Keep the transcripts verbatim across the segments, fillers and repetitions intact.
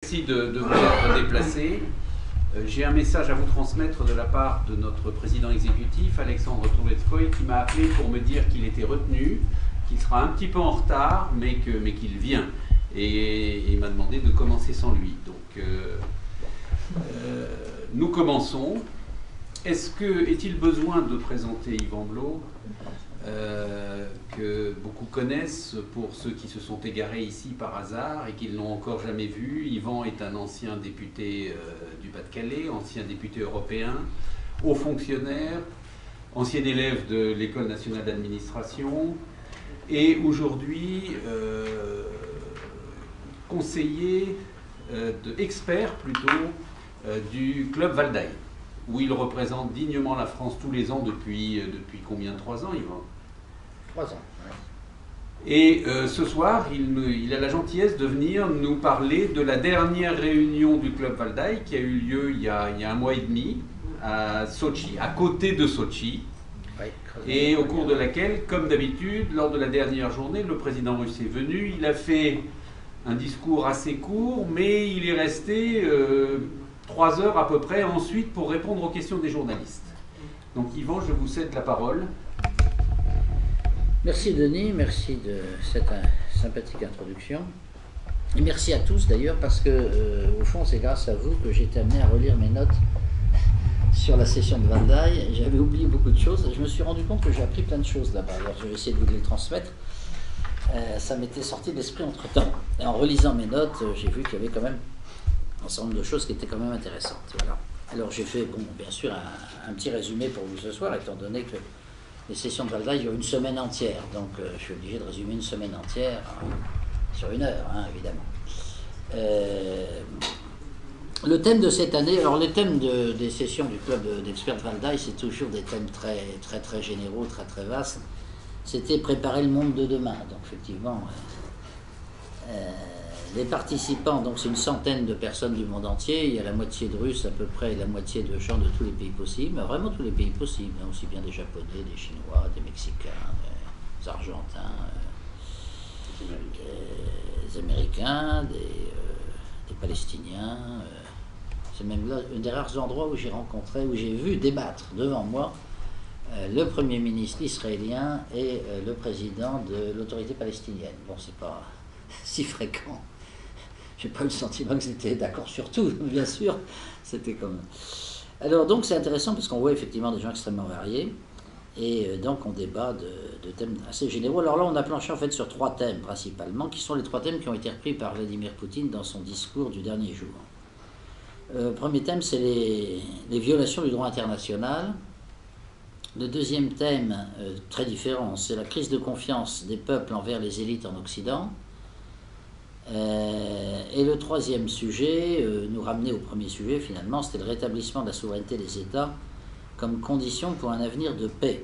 merci de, de vous être déplacé. Euh, J'ai un message à vous transmettre de la part de notre président exécutif, Alexandre Trouvetskoy, qui m'a appelé pour me dire qu'il était retenu, qu'il sera un petit peu en retard, mais qu'il mais qu'il vient. Et, et il m'a demandé de commencer sans lui. Donc, euh, euh, nous commençons. Est-ce que, est-il besoin de présenter Yvan Blot, euh, que beaucoup connaissent pour ceux qui se sont égarés ici par hasard et qui ne l'ont encore jamais vu? Yvan est un ancien député euh, du Pas-de-Calais, ancien député européen, haut fonctionnaire, ancien élève de l'École nationale d'administration et aujourd'hui euh, conseiller, euh, de, expert plutôt, euh, du club Valdaï, où il représente dignement la France tous les ans depuis, euh, depuis combien? Trois ans, Yvan? Trois ans, oui. Et euh, ce soir, il, me, il a la gentillesse de venir nous parler de la dernière réunion du club Valdaï qui a eu lieu il y a, il y a un mois et demi à Sochi, à côté de Sochi, Oui, et au cours de laquelle, comme d'habitude, lors de la dernière journée, le président russe est venu. Il a fait un discours assez court, mais il est resté euh, trois heures à peu près ensuite pour répondre aux questions des journalistes. Donc Yvan, je vous cède la parole. Merci Denis, merci de cette euh, sympathique introduction. Et merci à tous d'ailleurs, parce que euh, au fond c'est grâce à vous que j'ai été amené à relire mes notes sur la session de Valdaï. J'avais oublié beaucoup de choses. Je me suis rendu compte que j'ai appris plein de choses là-bas. Alors je vais essayer de vous les transmettre. Euh, ça m'était sorti de l'esprit entre-temps. Et en relisant mes notes, euh, j'ai vu qu'il y avait quand même un certain nombre de choses qui étaient quand même intéressantes. Voilà. Alors j'ai fait, bon, bien sûr, un, un petit résumé pour vous ce soir, étant donné que les sessions de Valdaï durent une semaine entière. Donc euh, je suis obligé de résumer une semaine entière hein, sur une heure, hein, évidemment. Euh, le thème de cette année, alors les thèmes de, des sessions du club d'experts de Valdaï, c'est toujours des thèmes très, très, très généraux, très, très vastes. C'était préparer le monde de demain. Donc effectivement, euh, euh, les participants, donc c'est une centaine de personnes du monde entier. Il y a la moitié de Russes à peu près et la moitié de gens de tous les pays possibles, mais vraiment tous les pays possibles, hein, aussi bien des Japonais, des Chinois, des Mexicains, des Argentins, euh, des Américains, des, euh, des Palestiniens. Euh, c'est même là un des rares endroits où j'ai rencontré, où j'ai vu débattre devant moi Euh, le Premier ministre israélien et euh, le président de l'autorité palestinienne. Bon, c'est pas si fréquent. J'ai pas eu le sentiment qu'ils étaient d'accord sur tout, bien sûr. C'était comme... Alors, donc, c'est intéressant parce qu'on voit effectivement des gens extrêmement variés. Et euh, donc, on débat de, de thèmes assez généraux. Alors là, on a planché en fait sur trois thèmes principalement, qui sont les trois thèmes qui ont été repris par Vladimir Poutine dans son discours du dernier jour. Le euh, premier thème, c'est les, les violations du droit international. Le deuxième thème, euh, très différent, c'est la crise de confiance des peuples envers les élites en Occident. Euh, et le troisième sujet, euh, nous ramener au premier sujet finalement, c'était le rétablissement de la souveraineté des États comme condition pour un avenir de paix.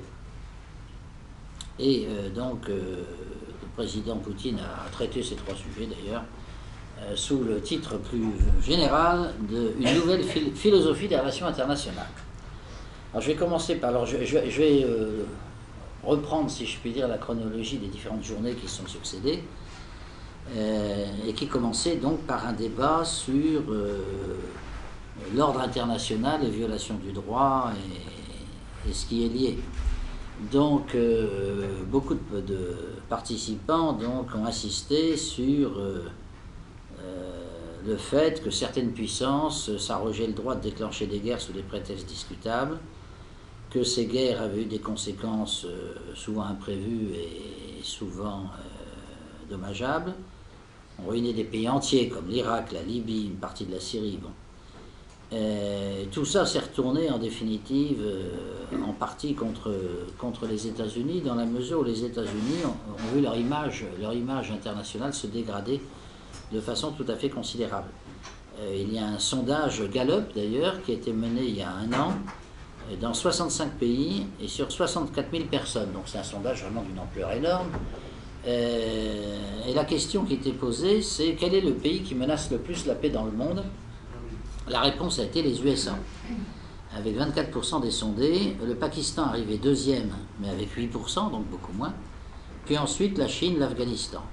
Et euh, donc, euh, le président Poutine a traité ces trois sujets d'ailleurs, euh, sous le titre plus général d'une nouvelle phil philosophie des relations internationales. Alors, je vais commencer par, alors je, je, je vais euh, reprendre, si je puis dire, la chronologie des différentes journées qui se sont succédées, euh, et qui commençait donc par un débat sur euh, l'ordre international, les violations du droit et, et ce qui est lié. Donc, euh, beaucoup de, de participants donc, ont insisté sur euh, euh, le fait que certaines puissances s'arrogeaient le droit de déclencher des guerres sous des prétextes discutables, que ces guerres avaient eu des conséquences euh, souvent imprévues et souvent euh, dommageables, ont ruiné des pays entiers comme l'Irak, la Libye, une partie de la Syrie. Bon. Euh, tout ça s'est retourné en définitive euh, en partie contre, contre les États-Unis, dans la mesure où les États-Unis ont, ont vu leur image, leur image internationale se dégrader de façon tout à fait considérable. Euh, il y a un sondage Gallup d'ailleurs qui a été mené il y a un an dans soixante-cinq pays et sur soixante-quatre mille personnes. Donc c'est un sondage vraiment d'une ampleur énorme. Euh, et la question qui était posée, c'est quel est le pays qui menace le plus la paix dans le monde? La réponse a été les U S A, avec vingt-quatre pour cent des sondés. Le Pakistan arrivait deuxième, mais avec huit pour cent, donc beaucoup moins. Puis ensuite la Chine, l'Afghanistan.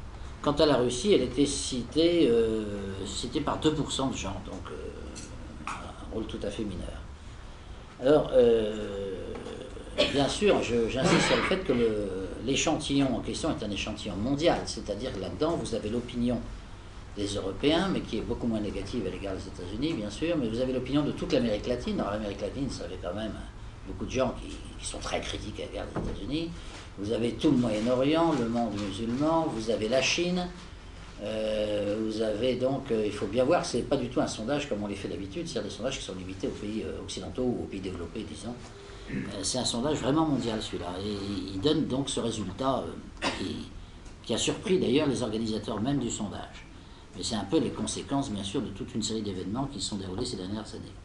Quant à la Russie, elle était citée, euh, citée par deux pour cent de gens, donc euh, un rôle tout à fait mineur. Alors, euh, bien sûr, j'insiste sur le fait que l'échantillon en question est un échantillon mondial, c'est-à-dire que là-dedans, vous avez l'opinion des Européens, mais qui est beaucoup moins négative à l'égard des États-Unis, bien sûr, mais vous avez l'opinion de toute l'Amérique latine. Dans l'Amérique latine, ça avait quand même beaucoup de gens qui, qui sont très critiques à l'égard des États-Unis. Vous avez tout le Moyen-Orient, le monde musulman, vous avez la Chine, euh, vous avez donc, euh, il faut bien voir que ce n'est pas du tout un sondage comme on les fait d'habitude, c'est-à-dire des sondages qui sont limités aux pays euh, occidentaux ou aux pays développés, disons. Euh, c'est un sondage vraiment mondial, celui-là, et il donne donc ce résultat euh, qui, qui a surpris d'ailleurs les organisateurs même du sondage. Mais c'est un peu les conséquences, bien sûr, de toute une série d'événements qui se sont déroulés ces dernières années.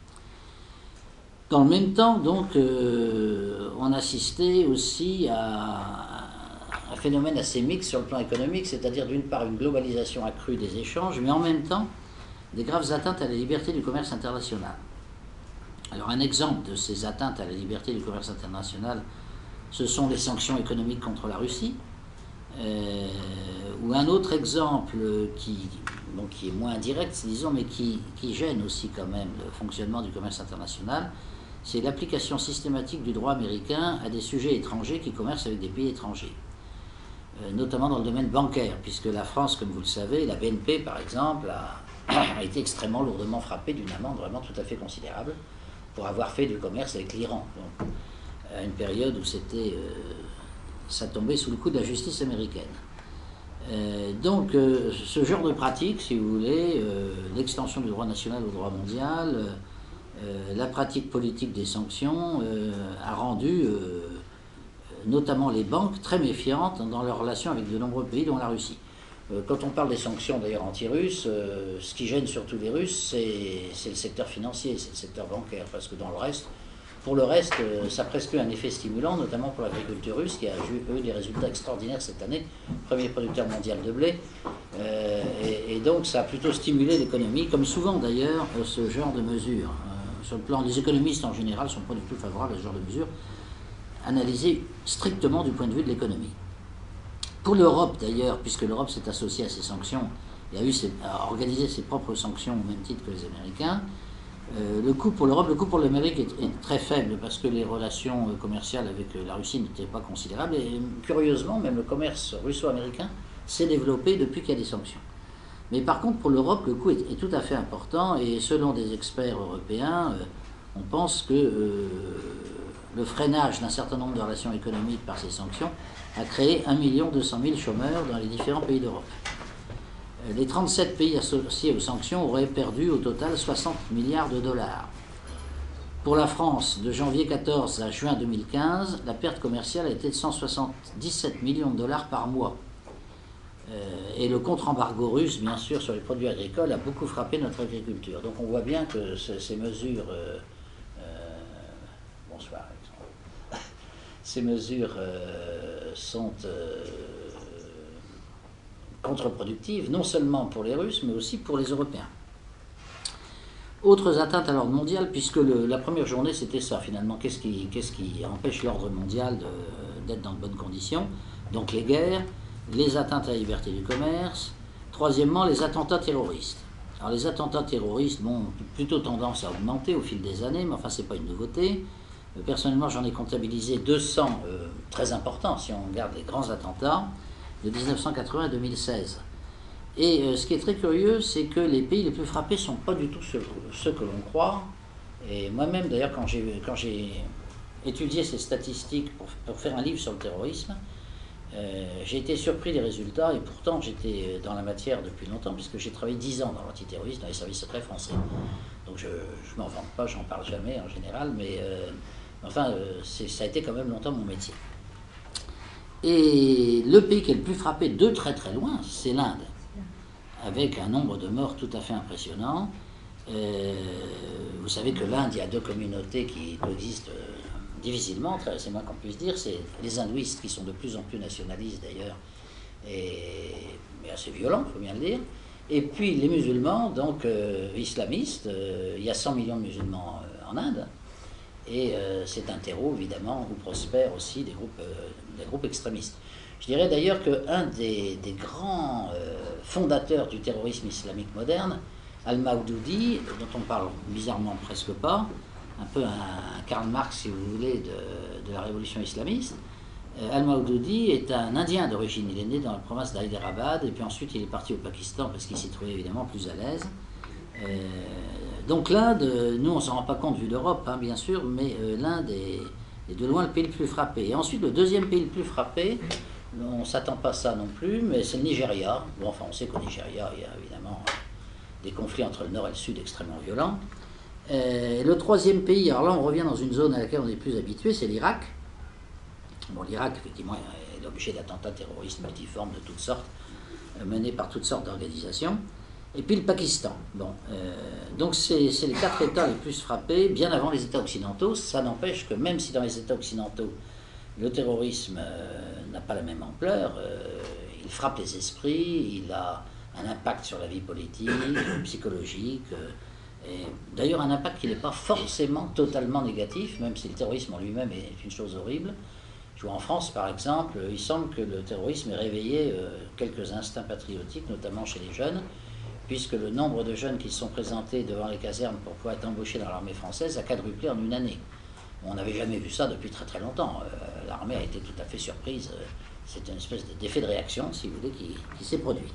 Dans le même temps, donc, euh, on assistait aussi à un phénomène assez mixte sur le plan économique, c'est-à-dire d'une part une globalisation accrue des échanges, mais en même temps des graves atteintes à la liberté du commerce international. Alors un exemple de ces atteintes à la liberté du commerce international, ce sont les sanctions économiques contre la Russie, euh, ou un autre exemple qui, bon, qui est moins direct, disons, mais qui, qui gêne aussi quand même le fonctionnement du commerce international, c'est l'application systématique du droit américain à des sujets étrangers qui commercent avec des pays étrangers, euh, notamment dans le domaine bancaire, puisque la France, comme vous le savez, la B N P par exemple, a, a été extrêmement lourdement frappée d'une amende vraiment tout à fait considérable pour avoir fait du commerce avec l'Iran, à une période où c'était, euh, ça tombait sous le coup de la justice américaine. Euh, donc euh, ce genre de pratique, si vous voulez, euh, l'extension du droit national au droit mondial, euh, Euh, la pratique politique des sanctions euh, a rendu euh, notamment les banques très méfiantes dans leurs relations avec de nombreux pays, dont la Russie. Euh, quand on parle des sanctions d'ailleurs anti-russes, euh, ce qui gêne surtout les Russes, c'est le secteur financier, c'est le secteur bancaire, parce que dans le reste, pour le reste, euh, ça a presque eu un effet stimulant, notamment pour l'agriculture russe, qui a eu des résultats extraordinaires cette année, premier producteur mondial de blé, euh, et, et donc ça a plutôt stimulé l'économie, comme souvent d'ailleurs ce genre de mesures. Sur le plan, les économistes en général ne sont pas du tout favorables à ce genre de mesures, analysées strictement du point de vue de l'économie. Pour l'Europe d'ailleurs, puisque l'Europe s'est associée à ces sanctions, et a, eu ses, a organisé ses propres sanctions au même titre que les Américains, euh, le coût pour l'Europe, le coût pour l'Amérique est, est très faible parce que les relations commerciales avec la Russie n'étaient pas considérables, et curieusement, même le commerce russo-américain s'est développé depuis qu'il y a des sanctions. Mais par contre, pour l'Europe, le coût est, est tout à fait important, et selon des experts européens, euh, on pense que euh, le freinage d'un certain nombre de relations économiques par ces sanctions a créé un million deux cent mille chômeurs dans les différents pays d'Europe. Euh, les trente-sept pays associés aux sanctions auraient perdu au total soixante milliards de dollars. Pour la France, de janvier quatorze à juin deux mille quinze, la perte commerciale a été de cent soixante-dix-sept millions de dollars par mois. Et le contre-embargo russe, bien sûr, sur les produits agricoles a beaucoup frappé notre agriculture. Donc on voit bien que ces mesures, euh, euh, bonsoir, ces mesures euh, sont euh, contre-productives, non seulement pour les Russes, mais aussi pour les Européens. Autres atteintes à l'ordre mondial, puisque le, la première journée c'était ça finalement, qu'est-ce qui, qu'est-ce qui empêche l'ordre mondial d'être dans de bonnes conditions? Donc les guerres, les atteintes à la liberté du commerce, troisièmement, les attentats terroristes. Alors les attentats terroristes ont plutôt tendance à augmenter au fil des années, mais enfin c'est pas une nouveauté. Euh, personnellement, j'en ai comptabilisé deux cents euh, très importants, si on regarde les grands attentats, de mille neuf cent quatre-vingts à deux mille seize. Et euh, ce qui est très curieux, c'est que les pays les plus frappés ne sont pas du tout ceux, ceux que l'on croit. Et moi-même, d'ailleurs, quand j'ai quand j'ai étudié ces statistiques pour, pour faire un livre sur le terrorisme, Euh, j'ai été surpris des résultats, et pourtant j'étais dans la matière depuis longtemps, puisque j'ai travaillé dix ans dans l'antiterrorisme, dans les services secrets français. Donc je ne m'en vante pas, j'en parle jamais en général, mais euh, enfin euh, ça a été quand même longtemps mon métier. Et le pays qui est le plus frappé de très très loin, c'est l'Inde, avec un nombre de morts tout à fait impressionnant. Euh, vous savez que l'Inde, il y a deux communautés qui coexistent euh, difficilement, c'est moins qu'on puisse dire, c'est les hindouistes qui sont de plus en plus nationalistes d'ailleurs, et, et assez violents, il faut bien le dire, et puis les musulmans, donc euh, islamistes, euh, il y a cent millions de musulmans euh, en Inde, et euh, c'est un terreau évidemment où prospèrent aussi des groupes, euh, des groupes extrémistes. Je dirais d'ailleurs qu'un des, des grands euh, fondateurs du terrorisme islamique moderne, Al-Mawdoudi, dont on parle bizarrement presque pas, un peu un, un Karl Marx, si vous voulez, de, de la révolution islamiste, euh, Al-Mawdoudi est un Indien d'origine. Il est né dans la province d'Hyderabad, et puis ensuite il est parti au Pakistan parce qu'il s'y trouvait évidemment plus à l'aise. Euh, donc l'Inde, nous on ne s'en rend pas compte vu d'Europe, hein, bien sûr, mais euh, l'Inde est, est de loin le pays le plus frappé. Et ensuite le deuxième pays le plus frappé, on ne s'attend pas à ça non plus, mais c'est le Nigeria. Bon, enfin, on sait qu'au Nigeria, il y a évidemment des conflits entre le nord et le sud extrêmement violents. Et le troisième pays, alors là, on revient dans une zone à laquelle on est plus habitué, c'est l'Irak. Bon, l'Irak, effectivement, est l'objet d'attentats terroristes multiformes de toutes sortes, menés par toutes sortes d'organisations. Et puis le Pakistan. Bon, euh, donc c'est les quatre États les plus frappés, bien avant les États occidentaux. Ça n'empêche que même si dans les États occidentaux, le terrorisme euh, n'a pas la même ampleur, euh, il frappe les esprits, il a un impact sur la vie politique, psychologique, euh, et d'ailleurs un impact qui n'est pas forcément totalement négatif, même si le terrorisme en lui-même est une chose horrible. Je vois en France, par exemple, il semble que le terrorisme ait réveillé euh, quelques instincts patriotiques, notamment chez les jeunes, puisque le nombre de jeunes qui se sont présentés devant les casernes pour pouvoir être embauchés dans l'armée française a quadruplé en une année. On n'avait jamais vu ça depuis très très longtemps. Euh, L'armée a été tout à fait surprise. C'est une espèce d'effet de réaction, si vous voulez, qui, qui s'est produit.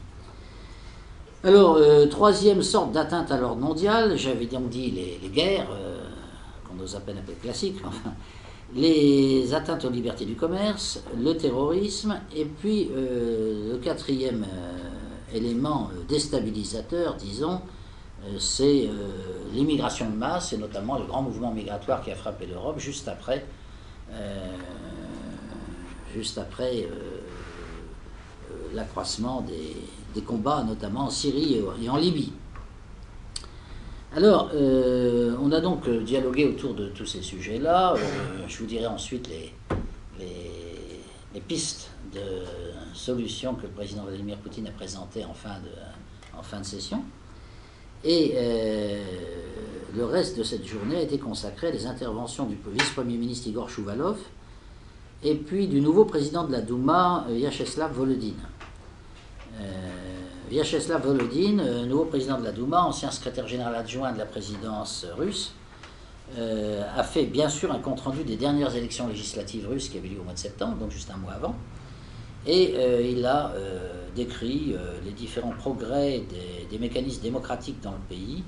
Alors, euh, troisième sorte d'atteinte à l'ordre mondial, j'avais donc dit les, les guerres, euh, qu'on ose à peine appeler classiques, enfin, les atteintes aux libertés du commerce, le terrorisme, et puis euh, le quatrième euh, élément déstabilisateur, disons, euh, c'est euh, l'immigration de masse, et notamment le grand mouvement migratoire qui a frappé l'Europe juste après, euh, juste après euh, euh, l'accroissement des, des combats, notamment en Syrie et en Libye. Alors, euh, on a donc dialogué autour de tous ces sujets-là. Euh, je vous dirai ensuite les, les, les pistes de solutions que le président Vladimir Poutine a présentées en fin de, en fin de session. Et euh, le reste de cette journée a été consacré à des interventions du vice-premier ministre Igor Chouvalov et puis du nouveau président de la Douma, Vyacheslav Volodine. Euh, Vyacheslav Volodine, euh, nouveau président de la Douma, ancien secrétaire général adjoint de la présidence russe, euh, a fait bien sûr un compte-rendu des dernières élections législatives russes qui avaient lieu au mois de septembre, donc juste un mois avant, et euh, il a euh, décrit euh, les différents progrès des, des mécanismes démocratiques dans le pays.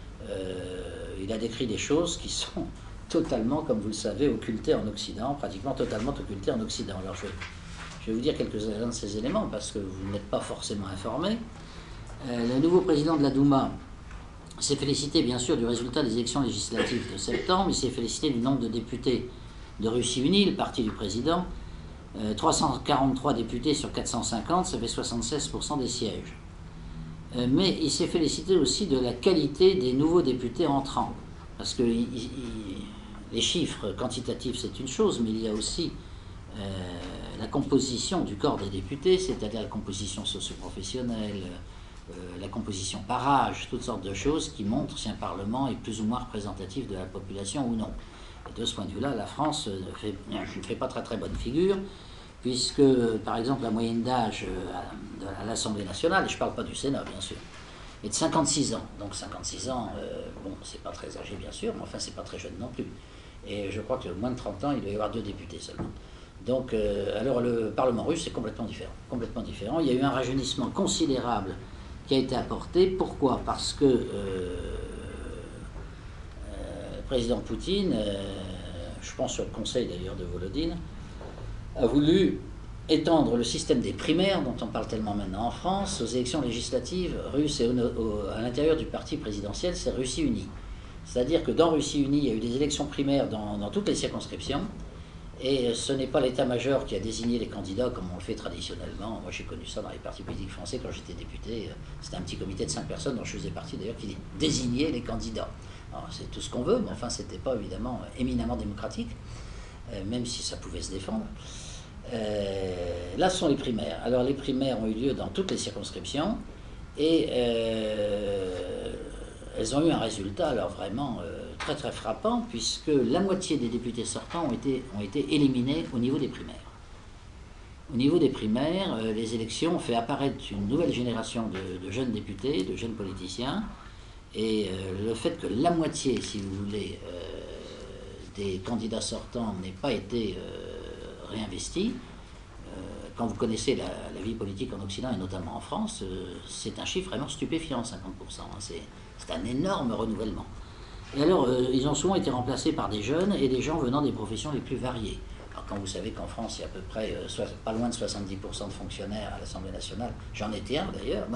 Euh, il a décrit des choses qui sont totalement, comme vous le savez, occultées en Occident, pratiquement totalement occultées en Occident. Alors je vais Je vais vous dire quelques-uns de ces éléments parce que vous n'êtes pas forcément informés. Euh, le nouveau président de la Douma s'est félicité bien sûr du résultat des élections législatives de septembre. Il s'est félicité du nombre de députés de Russie Unie, le parti du président. Euh, trois cent quarante-trois députés sur quatre cent cinquante, ça fait soixante-seize pour cent des sièges. Euh, mais il s'est félicité aussi de la qualité des nouveaux députés entrants. Parce que il, il, les chiffres quantitatifs, c'est une chose, mais il y a aussi... Euh, la composition du corps des députés, c'est-à-dire la composition socio-professionnelle, euh, la composition par âge, toutes sortes de choses qui montrent si un Parlement est plus ou moins représentatif de la population ou non. Et de ce point de vue-là, la France ne fait, fait pas très très bonne figure, puisque, par exemple, la moyenne d'âge à, à l'Assemblée nationale, et je ne parle pas du Sénat, bien sûr, est de cinquante-six ans. Donc cinquante-six ans, euh, bon, c'est pas très âgé, bien sûr, mais enfin, c'est pas très jeune non plus. Et je crois que moins de trente ans, il doit y avoir deux députés seulement. Donc, euh, alors le Parlement russe est complètement différent, complètement différent. Il y a eu un rajeunissement considérable qui a été apporté. Pourquoi? Parce que euh, euh, le président Poutine, euh, je pense sur le conseil d'ailleurs de Volodine, a voulu étendre le système des primaires, dont on parle tellement maintenant en France, aux élections législatives russes et au, au, à l'intérieur du parti présidentiel, c'est Russie Unie. C'est-à-dire que dans Russie Unie, il y a eu des élections primaires dans, dans toutes les circonscriptions. Et ce n'est pas l'état-major qui a désigné les candidats comme on le fait traditionnellement. Moi, j'ai connu ça dans les partis politiques français quand j'étais député. C'était un petit comité de cinq personnes dont je faisais partie d'ailleurs qui désignait les candidats. Alors, c'est tout ce qu'on veut, mais enfin, ce n'était pas évidemment éminemment démocratique, euh, même si ça pouvait se défendre. Euh, là, ce sont les primaires. Alors, les primaires ont eu lieu dans toutes les circonscriptions et euh, elles ont eu un résultat, alors vraiment... Euh, très très frappant, puisque la moitié des députés sortants ont été, ont été éliminés au niveau des primaires. au niveau des primaires, euh, les élections ont fait apparaître une nouvelle génération de, de jeunes députés, de jeunes politiciens, et euh, le fait que la moitié, si vous voulez, euh, des candidats sortants n'aient pas été euh, réinvestis, euh, quand vous connaissez la, la vie politique en Occident et notamment en France, euh, c'est un chiffre vraiment stupéfiant, cinquante pour cent. Hein, c'est un énorme renouvellement. Et alors, euh, ils ont souvent été remplacés par des jeunes et des gens venant des professions les plus variées. Alors, quand vous savez qu'en France, il y a à peu près euh, so pas loin de soixante-dix pour cent de fonctionnaires à l'Assemblée nationale, j'en étais un d'ailleurs,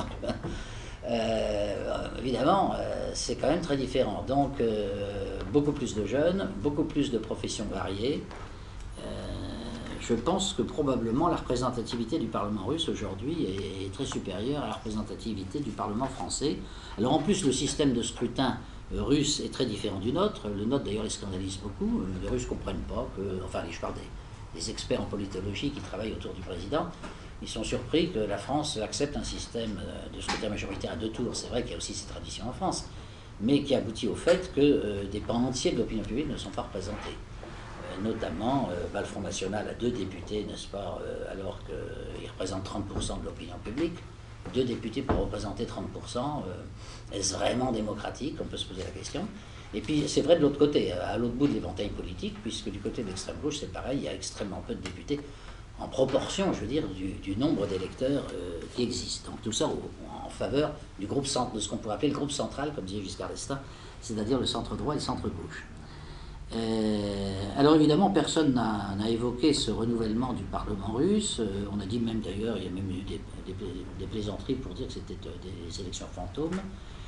euh, évidemment, euh, c'est quand même très différent. Donc, euh, beaucoup plus de jeunes, beaucoup plus de professions variées. Euh, je pense que probablement la représentativité du Parlement russe aujourd'hui est, est très supérieure à la représentativité du Parlement français. Alors, en plus, le système de scrutin russe est très différent du nôtre. Le nôtre, d'ailleurs, les scandalise beaucoup. Les Russes ne comprennent pas que... Enfin, je parle des, des experts en politologie qui travaillent autour du président. Ils sont surpris que la France accepte un système de scrutin majoritaire à deux tours. C'est vrai qu'il y a aussi ces traditions en France, mais qui aboutit au fait que euh, des pans entiers de l'opinion publique ne sont pas représentés. Euh, notamment, euh, bah, le Front National a deux députés, n'est-ce pas, euh, alors qu'il représente trente pour cent de l'opinion publique. Deux députés pour représenter trente pour cent, euh, est-ce vraiment démocratique? On peut se poser la question. Et puis c'est vrai de l'autre côté, à l'autre bout de l'éventail politique, puisque du côté de l'extrême gauche c'est pareil, il y a extrêmement peu de députés, en proportion, je veux dire, du, du nombre d'électeurs euh, qui existent. Donc tout ça au, en faveur du groupe centre, de ce qu'on pourrait appeler le groupe central, comme disait Giscard d'Estaing, c'est-à-dire le centre droit et le centre gauche. Euh, alors évidemment, personne n'a évoqué ce renouvellement du Parlement russe. Euh, on a dit même d'ailleurs, il y a même eu des, des, des plaisanteries pour dire que c'était des élections fantômes,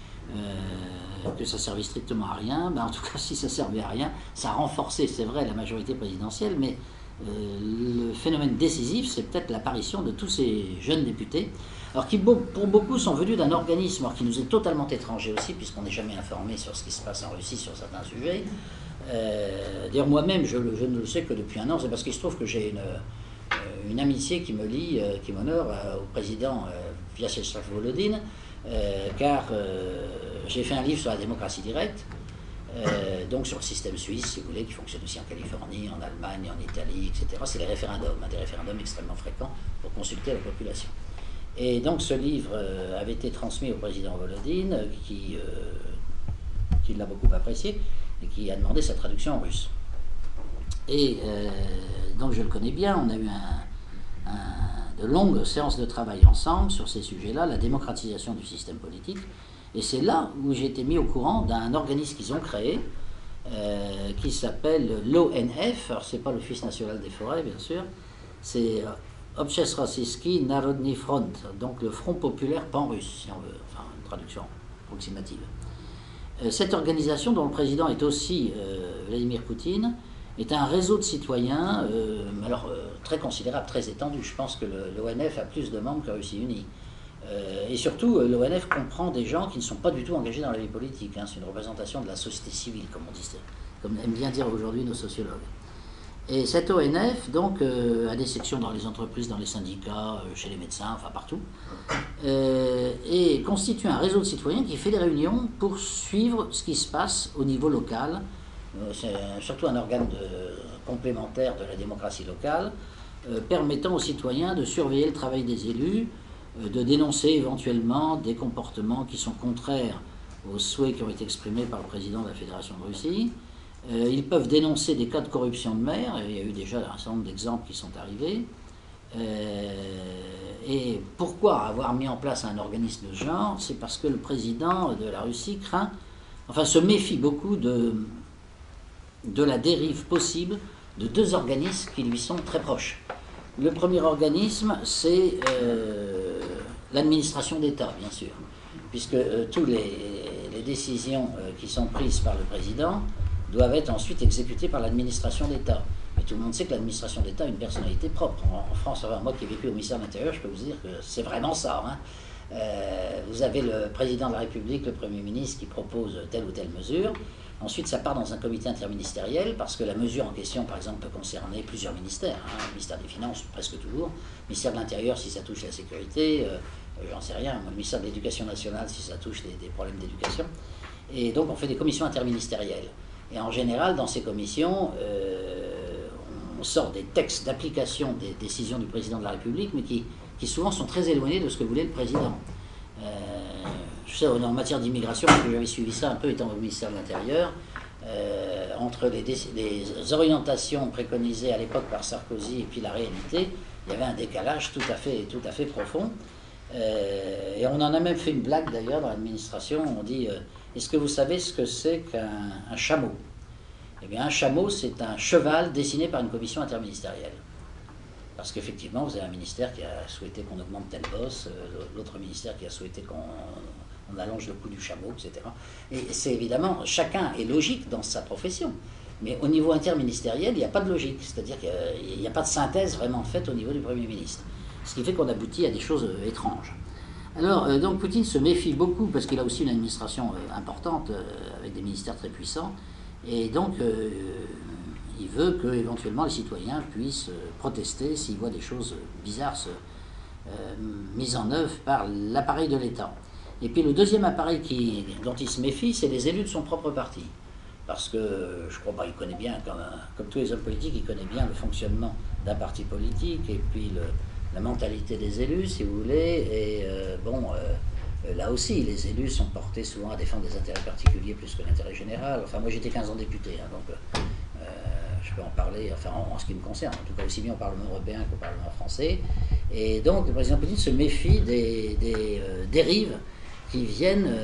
euh, que ça servait strictement à rien. Ben, en tout cas, si ça servait à rien, ça a renforcé, c'est vrai, la majorité présidentielle, mais euh, le phénomène décisif, c'est peut-être l'apparition de tous ces jeunes députés, alors qui pour beaucoup sont venus d'un organisme alors qui nous est totalement étranger aussi, puisqu'on n'est jamais informé sur ce qui se passe en Russie sur certains sujets. Euh, D'ailleurs, moi-même, je, je ne le sais que depuis un an, c'est parce qu'il se trouve que j'ai une, euh, une amitié qui me lie, euh, qui m'honore euh, au président euh, Vyacheslav Volodine, euh, car euh, j'ai fait un livre sur la démocratie directe, euh, donc sur le système suisse, si vous voulez, qui fonctionne aussi en Californie, en Allemagne, en Italie, et cetera. C'est les référendums, hein, des référendums extrêmement fréquents pour consulter la population. Et donc ce livre euh, avait été transmis au président Volodine, qui, euh, qui l'a beaucoup apprécié, et qui a demandé sa traduction en russe. Et euh, donc je le connais bien, on a eu un, un, de longues séances de travail ensemble sur ces sujets-là, la démocratisation du système politique, et c'est là où j'ai été mis au courant d'un organisme qu'ils ont créé, euh, qui s'appelle l'O N F, alors c'est pas l'Office national des forêts bien sûr, c'est Obches Rossiyski Narodny Front, donc le Front populaire pan-russe, si on veut, enfin une traduction approximative. Cette organisation, dont le président est aussi euh, Vladimir Poutine, est un réseau de citoyens euh, alors, euh, très considérable, très étendu. Je pense que l'O N F a plus de membres que Russie Unie. Euh, et surtout, l'O N F comprend des gens qui ne sont pas du tout engagés dans la vie politique. Hein. C'est une représentation de la société civile, comme on dit, comme aiment bien dire aujourd'hui nos sociologues. Et cette O N F, donc, euh, a des sections dans les entreprises, dans les syndicats, euh, chez les médecins, enfin partout, euh, et constitue un réseau de citoyens qui fait des réunions pour suivre ce qui se passe au niveau local. Euh, C'est surtout un organe de, complémentaire de la démocratie locale, euh, permettant aux citoyens de surveiller le travail des élus, euh, de dénoncer éventuellement des comportements qui sont contraires aux souhaits qui ont été exprimés par le président de la Fédération de Russie. Euh, ils peuvent dénoncer des cas de corruption de maire, et il y a eu déjà un certain nombre d'exemples qui sont arrivés. Euh, et pourquoi avoir mis en place un organisme de ce genre? C'est parce que le président de la Russie craint, enfin se méfie beaucoup de, de la dérive possible de deux organismes qui lui sont très proches. Le premier organisme, c'est euh, l'administration d'État, bien sûr, puisque euh, toutes les, les décisions euh, qui sont prises par le président doivent être ensuite exécutées par l'administration d'État. Et tout le monde sait que l'administration d'État a une personnalité propre. En, en France, enfin, moi qui ai vécu au ministère de l'Intérieur, je peux vous dire que c'est vraiment ça. Hein. Euh, vous avez le président de la République, le Premier ministre qui propose telle ou telle mesure. Ensuite, ça part dans un comité interministériel parce que la mesure en question, par exemple, peut concerner plusieurs ministères. Hein. Le ministère des Finances, presque toujours. Le ministère de l'Intérieur, si ça touche la sécurité. Euh, j'en sais rien. Le ministère de l'Éducation nationale, si ça touche des, des problèmes d'éducation. Et donc, on fait des commissions interministérielles. Et en général, dans ces commissions, euh, on sort des textes d'application des décisions du président de la République, mais qui, qui souvent sont très éloignés de ce que voulait le président. Euh, je sais, en matière d'immigration, parce que j'avais suivi ça un peu étant au ministère de l'Intérieur, euh, entre les, les orientations préconisées à l'époque par Sarkozy et puis la réalité, il y avait un décalage tout à fait, tout à fait profond. Euh, et on en a même fait une blague d'ailleurs dans l'administration. On dit euh, est-ce que vous savez ce que c'est qu'un chameau? Eh bien, un chameau, c'est un cheval dessiné par une commission interministérielle. Parce qu'effectivement, vous avez un ministère qui a souhaité qu'on augmente tel boss, euh, l'autre ministère qui a souhaité qu'on on allonge le cou du chameau, et cetera. Et c'est évidemment, chacun est logique dans sa profession. Mais au niveau interministériel, il n'y a pas de logique. C'est-à-dire qu'il n'y a pas de synthèse vraiment faite au niveau du Premier ministre. Ce qui fait qu'on aboutit à des choses euh, étranges. Alors, euh, donc, Poutine se méfie beaucoup, parce qu'il a aussi une administration euh, importante, euh, avec des ministères très puissants. Et donc, euh, il veut que éventuellement les citoyens puissent euh, protester s'ils voient des choses bizarres se, euh, mises en œuvre par l'appareil de l'État. Et puis le deuxième appareil qui, dont il se méfie, c'est les élus de son propre parti. Parce que, je crois pas, il connaît bien, comme, comme tous les hommes politiques, il connaît bien le fonctionnement d'un parti politique, et puis le, la mentalité des élus, si vous voulez. Et euh, bon, euh, là aussi, les élus sont portés souvent à défendre des intérêts particuliers plus que l'intérêt général. Enfin, moi j'étais quinze ans député, hein, donc euh, je peux en parler, enfin en, en ce qui me concerne, en tout cas aussi bien au Parlement européen qu'au Parlement français. Et donc le président Poutine se méfie des, des euh, dérives qui viennent euh,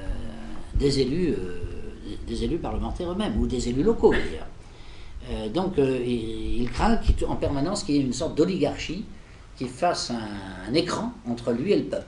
des élus, euh, des élus parlementaires eux-mêmes, ou des élus locaux d'ailleurs. Euh, donc euh, il, il craint qu'il, en permanence qu'il y ait une sorte d'oligarchie qui fasse un, un écran entre lui et le peuple.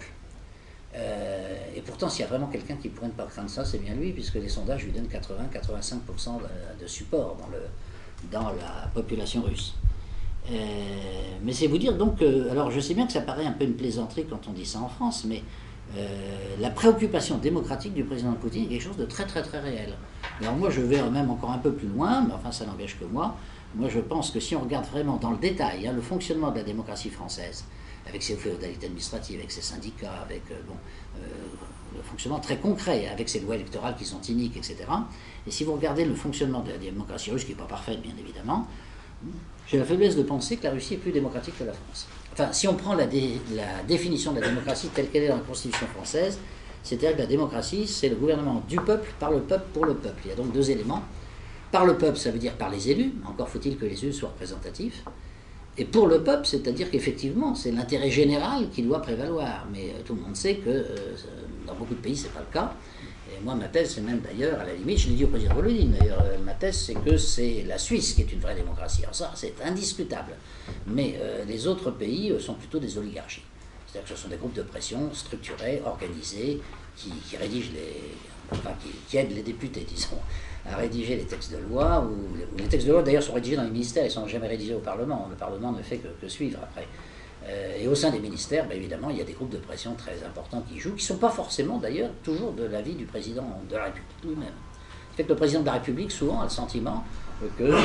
Euh, et pourtant, s'il y a vraiment quelqu'un qui pourrait ne pas craindre ça, c'est bien lui, puisque les sondages lui donnent quatre-vingts à quatre-vingt-cinq pour cent de, de support dans, le, dans la population russe. Euh, mais c'est vous dire donc, euh, alors je sais bien que ça paraît un peu une plaisanterie quand on dit ça en France, mais euh, la préoccupation démocratique du président Poutine est quelque chose de très très très réel. Alors moi je vais même encore un peu plus loin, mais enfin ça n'engage que moi. Moi je pense que si on regarde vraiment dans le détail hein, le fonctionnement de la démocratie française, avec ses féodalités administratives, avec ses syndicats, avec euh, bon, euh, le fonctionnement très concret, avec ses lois électorales qui sont iniques, et cetera. Et si vous regardez le fonctionnement de la démocratie russe, qui n'est pas parfaite bien évidemment, j'ai la faiblesse de penser que la Russie est plus démocratique que la France. Enfin, si on prend la, dé, la définition de la démocratie telle qu'elle est dans la Constitution française, c'est-à-dire que la démocratie, c'est le gouvernement du peuple, par le peuple, pour le peuple. Il y a donc deux éléments. Par le peuple, ça veut dire par les élus, encore faut-il que les élus soient représentatifs. Et pour le peuple, c'est-à-dire qu'effectivement, c'est l'intérêt général qui doit prévaloir. Mais euh, tout le monde sait que euh, dans beaucoup de pays, ce n'est pas le cas. Et moi, ma thèse, c'est même d'ailleurs, à la limite, je l'ai dit au président Volodine, d'ailleurs, euh, ma thèse, c'est que c'est la Suisse qui est une vraie démocratie. Alors ça, c'est indiscutable. Mais euh, les autres pays euh, sont plutôt des oligarchies. C'est-à-dire que ce sont des groupes de pression structurés, organisés, qui, qui rédigent les... enfin, qui, qui aident les députés, disons, à rédiger les textes de loi, ou, ou les textes de loi, d'ailleurs, sont rédigés dans les ministères, ils ne sont jamais rédigés au Parlement. Le Parlement ne fait que, que suivre après. Euh, et au sein des ministères, ben évidemment, il y a des groupes de pression très importants qui jouent, qui ne sont pas forcément d'ailleurs toujours de l'avis du président de la République lui-même. Ce qui fait que le président de la République, souvent, a le sentiment qu'il euh,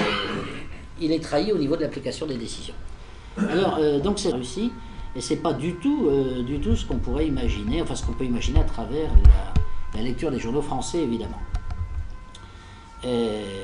est trahi au niveau de l'application des décisions. Alors, euh, donc c'est réussi, et ce n'est pas du tout, euh, du tout ce qu'on pourrait imaginer, enfin ce qu'on peut imaginer à travers la, la lecture des journaux français, évidemment. Euh,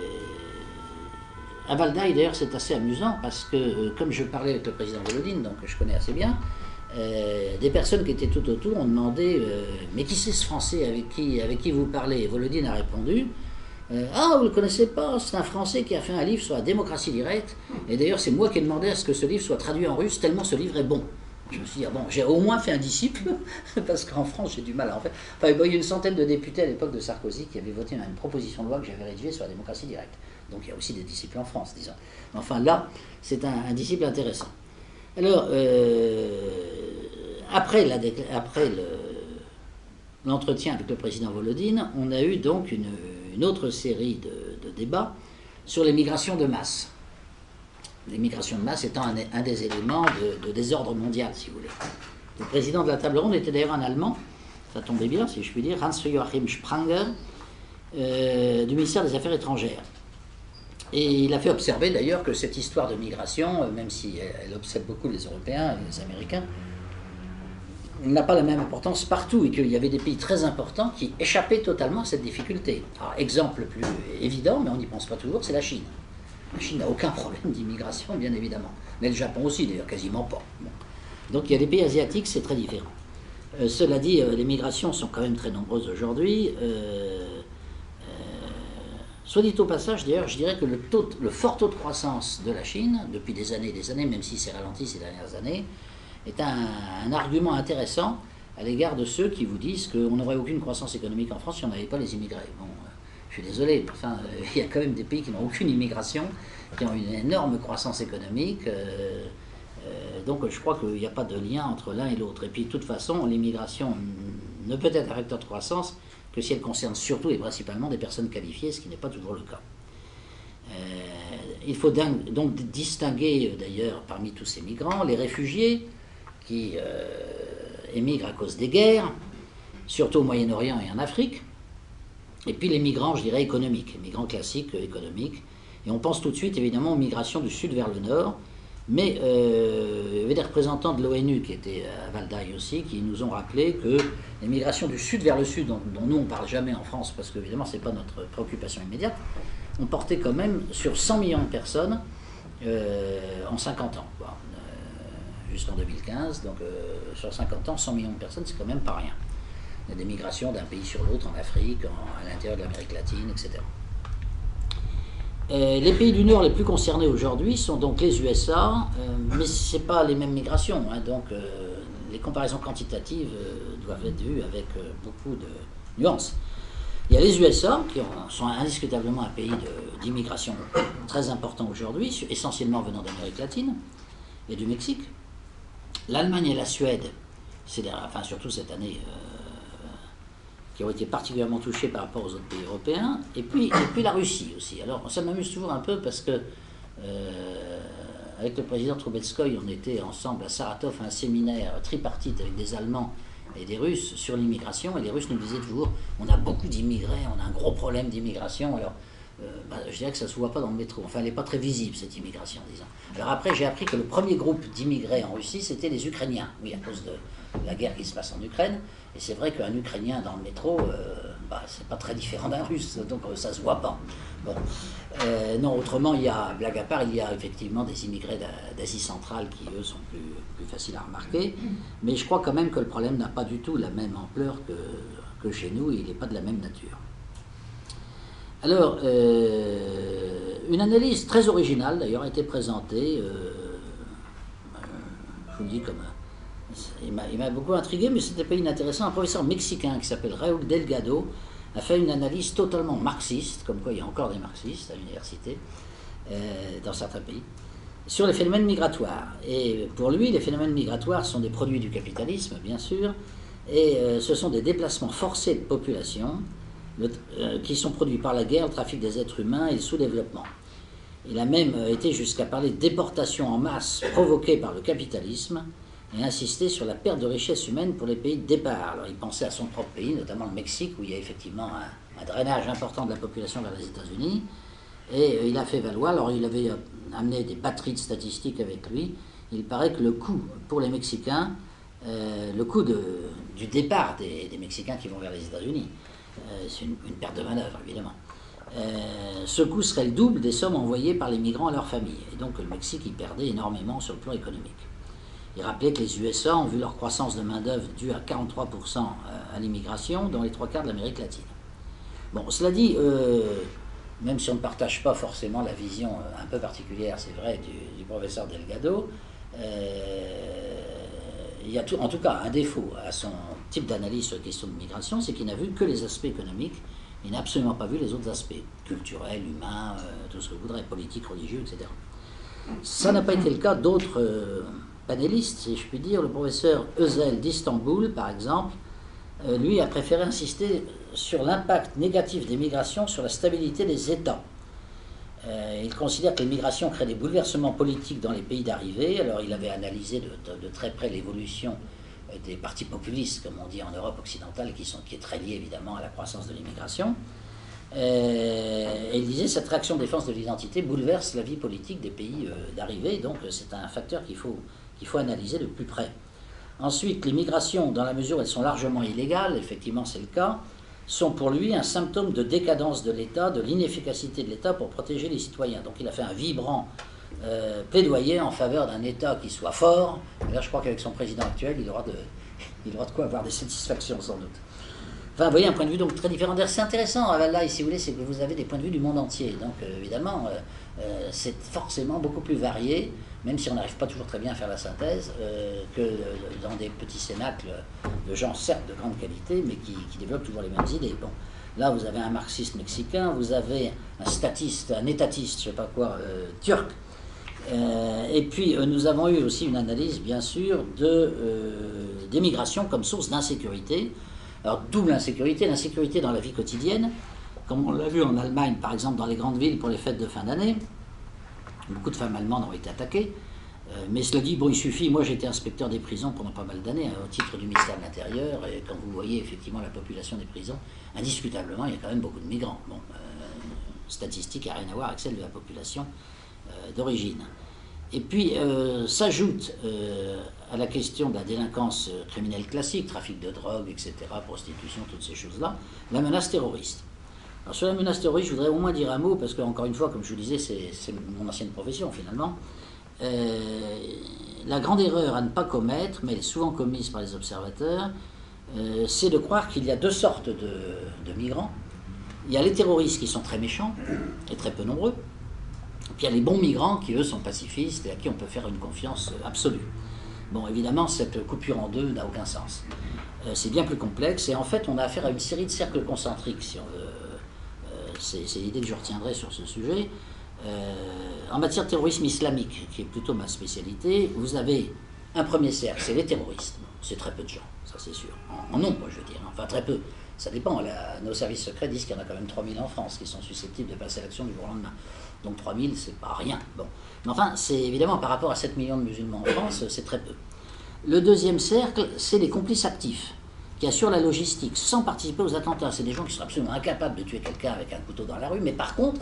À Valdaï, d'ailleurs, c'est assez amusant parce que, euh, comme je parlais avec le président Volodine, donc je connais assez bien, euh, des personnes qui étaient tout autour ont demandé euh, « Mais qui c'est ce Français avec qui, avec qui vous parlez ?» Et Volodine a répondu euh, « Ah, vous ne le connaissez pas, c'est un Français qui a fait un livre sur la démocratie directe. Et d'ailleurs, c'est moi qui ai demandé à ce que ce livre soit traduit en russe, tellement ce livre est bon. » Je me suis dit, ah bon, j'ai au moins fait un disciple, parce qu'en France, j'ai du mal à en faire. Enfin, il y a eu une centaine de députés à l'époque de Sarkozy qui avaient voté une proposition de loi que j'avais rédigée sur la démocratie directe. Donc il y a aussi des disciples en France, disons. Mais enfin, là, c'est un, un disciple intéressant. Alors, euh, après, la, après le, l'entretien avec le président Volodine, on a eu donc une, une autre série de, de débats sur les migrations de masse. Les migrations de masse étant un, un des éléments de, de désordre mondial, si vous voulez. Le président de la table ronde était d'ailleurs un Allemand, ça tombait bien, si je puis dire, Hans-Joachim Spranger, euh, du ministère des Affaires étrangères. Et il a fait observer d'ailleurs que cette histoire de migration, même si elle obsède beaucoup les Européens et les Américains, n'a pas la même importance partout, et qu'il y avait des pays très importants qui échappaient totalement à cette difficulté. Alors, exemple le plus évident, mais on n'y pense pas toujours, c'est la Chine. La Chine n'a aucun problème d'immigration, bien évidemment. Mais le Japon aussi, d'ailleurs, quasiment pas. Bon. Donc il y a des pays asiatiques, c'est très différent. Euh, cela dit, euh, les migrations sont quand même très nombreuses aujourd'hui. Euh, euh, soit dit au passage, d'ailleurs, je dirais que le, taux, le fort taux de croissance de la Chine, depuis des années et des années, même si c'est ralenti ces dernières années, est un, un argument intéressant à l'égard de ceux qui vous disent qu'on n'aurait aucune croissance économique en France si on n'avait pas les immigrés. Bon, euh, je suis désolé, mais enfin, euh, il y a quand même des pays qui n'ont aucune immigration, qui ont une énorme croissance économique. Euh, euh, donc je crois qu'il n'y a pas de lien entre l'un et l'autre. Et puis de toute façon, l'immigration ne peut être un facteur de croissance que si elle concerne surtout et principalement des personnes qualifiées, ce qui n'est pas toujours le cas. Euh, il faut donc distinguer d'ailleurs parmi tous ces migrants les réfugiés qui euh, émigrent à cause des guerres, surtout au Moyen-Orient et en Afrique, et puis les migrants, je dirais, économiques, les migrants classiques euh, économiques. Et on pense tout de suite évidemment aux migrations du sud vers le nord, mais euh, il y avait des représentants de l'ONU qui étaient à Valdaï aussi, qui nous ont rappelé que les migrations du sud vers le sud, dont, dont nous on ne parle jamais en France, parce qu'évidemment ce n'est pas notre préoccupation immédiate, ont porté quand même sur cent millions de personnes euh, en cinquante ans, quoi. Jusqu'en deux mille quinze, donc euh, sur cinquante ans, cent millions de personnes, c'est quand même pas rien. Il y a des migrations d'un pays sur l'autre, en Afrique, en, à l'intérieur de l'Amérique latine, et cetera. Et les pays du Nord les plus concernés aujourd'hui sont donc les U S A, euh, mais ce n'est pas les mêmes migrations, hein, donc euh, les comparaisons quantitatives euh, doivent être vues avec euh, beaucoup de nuances. Il y a les U S A, qui ont, sont indiscutablement un pays d'immigration très important aujourd'hui, essentiellement venant d'Amérique latine et du Mexique. L'Allemagne et la Suède, c'est enfin surtout cette année, euh, qui ont été particulièrement touchés par rapport aux autres pays européens, et puis, et puis la Russie aussi. Alors ça m'amuse toujours un peu parce que euh, avec le président Troubetskoy, on était ensemble à Saratov à un séminaire tripartite avec des Allemands et des Russes sur l'immigration, et les Russes nous disaient toujours on a beaucoup d'immigrés, on a un gros problème d'immigration. Alors Euh, bah, je dirais que ça ne se voit pas dans le métro. Enfin, elle n'est pas très visible, cette immigration, disons. Alors après, j'ai appris que le premier groupe d'immigrés en Russie, c'était les Ukrainiens. Oui, à cause de la guerre qui se passe en Ukraine. Et c'est vrai qu'un Ukrainien dans le métro, euh, bah, c'est pas très différent d'un Russe, donc euh, ça ne se voit pas. Bon. Euh, non, autrement, il y a, blague à part, il y a effectivement des immigrés d'Asie centrale qui, eux, sont plus, plus faciles à remarquer. Mais je crois quand même que le problème n'a pas du tout la même ampleur que, que chez nous, et il n'est pas de la même nature. Alors, euh, une analyse très originale, d'ailleurs, a été présentée, euh, euh, je vous le dis comme... Il m'a beaucoup intrigué, mais ce n'était pas inintéressant. Un professeur mexicain qui s'appelle Raúl Delgado a fait une analyse totalement marxiste, comme quoi il y a encore des marxistes à l'université, euh, dans certains pays, sur les phénomènes migratoires. Et pour lui, les phénomènes migratoires sont des produits du capitalisme, bien sûr, et euh, ce sont des déplacements forcés de population, Le, euh, qui sont produits par la guerre, le trafic des êtres humains et le sous-développement. Il a même euh, été jusqu'à parler de déportation en masse provoquée par le capitalisme et insisté sur la perte de richesse humaine pour les pays de départ. Alors il pensait à son propre pays, notamment le Mexique, où il y a effectivement un, un drainage important de la population vers les États-Unis, et euh, il a fait valoir, alors il avait euh, amené des batteries de statistiques avec lui, il paraît que le coût pour les Mexicains, euh, le coût de, du départ des, des Mexicains qui vont vers les États-Unis, Euh, c'est une, une perte de manœuvre, évidemment. Euh, ce coût serait le double des sommes envoyées par les migrants à leurs familles. Et donc le Mexique y perdait énormément sur le plan économique. Il rappelait que les U S A ont vu leur croissance de main-d'œuvre due à quarante-trois pour cent à l'immigration dans les trois quarts de l'Amérique latine. Bon, cela dit, euh, même si on ne partage pas forcément la vision un peu particulière, c'est vrai, du, du professeur Delgado, euh, il y a tout, en tout cas un défaut à son type d'analyse sur la question de migration, c'est qu'il n'a vu que les aspects économiques, il n'a absolument pas vu les autres aspects, culturels, humains, euh, tout ce que vous voudrez, politiques, religieux, et cetera. Ça n'a pas été le cas d'autres euh, panélistes, si je puis dire. Le professeur Özel d'Istanbul, par exemple, euh, lui a préféré insister sur l'impact négatif des migrations sur la stabilité des États. Euh, il considère que les migrations créent des bouleversements politiques dans les pays d'arrivée. Alors il avait analysé de, de, de très près l'évolution des partis populistes, comme on dit en Europe occidentale, qui, sont, qui est très liée évidemment à la croissance de l'immigration. Euh, et il disait cette réaction de défense de l'identité bouleverse la vie politique des pays euh, d'arrivée, donc c'est un facteur qu'il faut, qu'il faut analyser de plus près. Ensuite, les migrations, dans la mesure où elles sont largement illégales, effectivement c'est le cas, sont pour lui un symptôme de décadence de l'État, de l'inefficacité de l'État pour protéger les citoyens. Donc il a fait un vibrant euh, plaidoyer en faveur d'un État qui soit fort. Et là, je crois qu'avec son président actuel, il aura, de, il aura de quoi avoir des satisfactions sans doute. Enfin, vous voyez, un point de vue donc très différent. C'est intéressant, à Valdaï, si vous voulez, c'est que vous avez des points de vue du monde entier. Donc, euh, évidemment, euh, euh, c'est forcément beaucoup plus varié, même si on n'arrive pas toujours très bien à faire la synthèse, euh, que euh, dans des petits cénacles de gens, certes, de grande qualité, mais qui, qui développent toujours les mêmes idées. Bon, là, vous avez un marxiste mexicain, vous avez un statiste, un étatiste, je ne sais pas quoi, euh, turc. Euh, et puis, euh, nous avons eu aussi une analyse, bien sûr, de, euh, des migrations comme source d'insécurité. Alors, double insécurité, l'insécurité dans la vie quotidienne, comme on l'a vu en Allemagne, par exemple, dans les grandes villes pour les fêtes de fin d'année. Beaucoup de femmes allemandes ont été attaquées. Euh, mais cela dit, bon, il suffit, moi j'ai été inspecteur des prisons pendant pas mal d'années, hein, au titre du ministère de l'Intérieur, et quand vous voyez effectivement la population des prisons, indiscutablement, il y a quand même beaucoup de migrants. Bon, euh, statistique n'a rien à voir avec celle de la population euh, d'origine. Et puis euh, s'ajoute euh, à la question de la délinquance criminelle classique, trafic de drogue, et cetera, prostitution, toutes ces choses-là, la menace terroriste. Alors sur la menace terroriste, je voudrais au moins dire un mot, parce que encore une fois, comme je vous disais, c'est mon ancienne profession finalement. Euh, la grande erreur à ne pas commettre, mais elle est souvent commise par les observateurs, euh, c'est de croire qu'il y a deux sortes de, de migrants. Il y a les terroristes qui sont très méchants et très peu nombreux. Puis il y a les bons migrants qui, eux, sont pacifistes et à qui on peut faire une confiance absolue. Bon, évidemment, cette coupure en deux n'a aucun sens. Euh, c'est bien plus complexe et en fait, on a affaire à une série de cercles concentriques, si on veut. Euh, c'est l'idée que je retiendrai sur ce sujet. Euh, en matière de terrorisme islamique, qui est plutôt ma spécialité, vous avez un premier cercle, c'est les terroristes. C'est très peu de gens, ça c'est sûr. En, en nombre, je veux dire. Enfin, très peu. Ça dépend. La, nos services secrets disent qu'il y en a quand même trois mille en France qui sont susceptibles de passer à l'action du jour au lendemain. Donc trois mille, c'est pas rien. Bon. Mais enfin, c'est évidemment par rapport à sept millions de musulmans en France, c'est très peu. Le deuxième cercle, c'est les complices actifs, qui assurent la logistique sans participer aux attentats. C'est des gens qui sont absolument incapables de tuer quelqu'un avec un couteau dans la rue, mais par contre,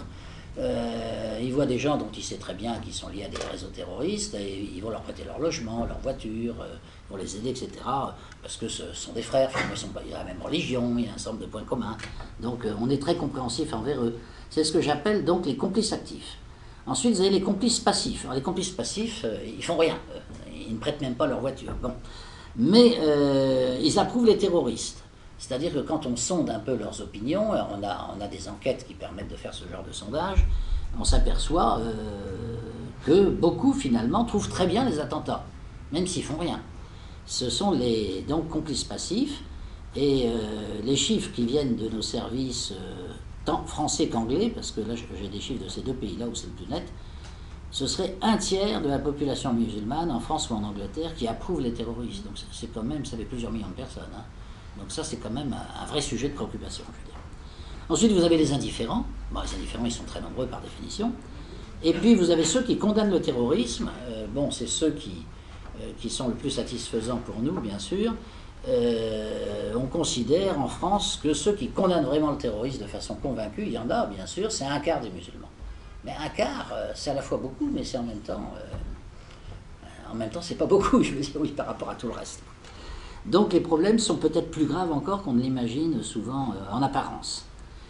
euh, ils voient des gens dont ils savent très bien qu'ils sont liés à des réseaux terroristes, et ils vont leur prêter leur logement, leur voiture, euh, ils vont les aider, et cetera, parce que ce sont des frères, ils sont pas, il y a la même religion, il y a un certain nombre de points communs. Donc euh, on est très compréhensif envers eux. C'est ce que j'appelle donc les complices actifs. Ensuite, vous avez les complices passifs. Alors, les complices passifs, euh, ils font rien. Euh, ils ne prêtent même pas leur voiture. Bon. Mais euh, ils approuvent les terroristes. C'est-à-dire que quand on sonde un peu leurs opinions, on a, on a des enquêtes qui permettent de faire ce genre de sondage, on s'aperçoit euh, que beaucoup, finalement, trouvent très bien les attentats, même s'ils font rien. Ce sont les donc, complices passifs. Et euh, les chiffres qui viennent de nos services... Euh, tant français qu'anglais, parce que là j'ai des chiffres de ces deux pays-là où c'est le plus net, ce serait un tiers de la population musulmane en France ou en Angleterre qui approuve les terroristes. Donc c'est quand même, ça fait plusieurs millions de personnes. Hein. Donc ça c'est quand même un, un vrai sujet de préoccupation, je veux dire. Ensuite vous avez les indifférents. Bon, les indifférents ils sont très nombreux par définition. Et puis vous avez ceux qui condamnent le terrorisme. Euh, bon, c'est ceux qui, euh, qui sont le plus satisfaisants pour nous, bien sûr. Euh, on considère en France que ceux qui condamnent vraiment le terrorisme de façon convaincue, il y en a bien sûr, c'est un quart des musulmans. Mais un quart, euh, c'est à la fois beaucoup, mais c'est en même temps, euh, en même temps, c'est pas beaucoup, je veux dire, oui, par rapport à tout le reste. Donc les problèmes sont peut-être plus graves encore qu'on ne l'imagine souvent euh, en apparence.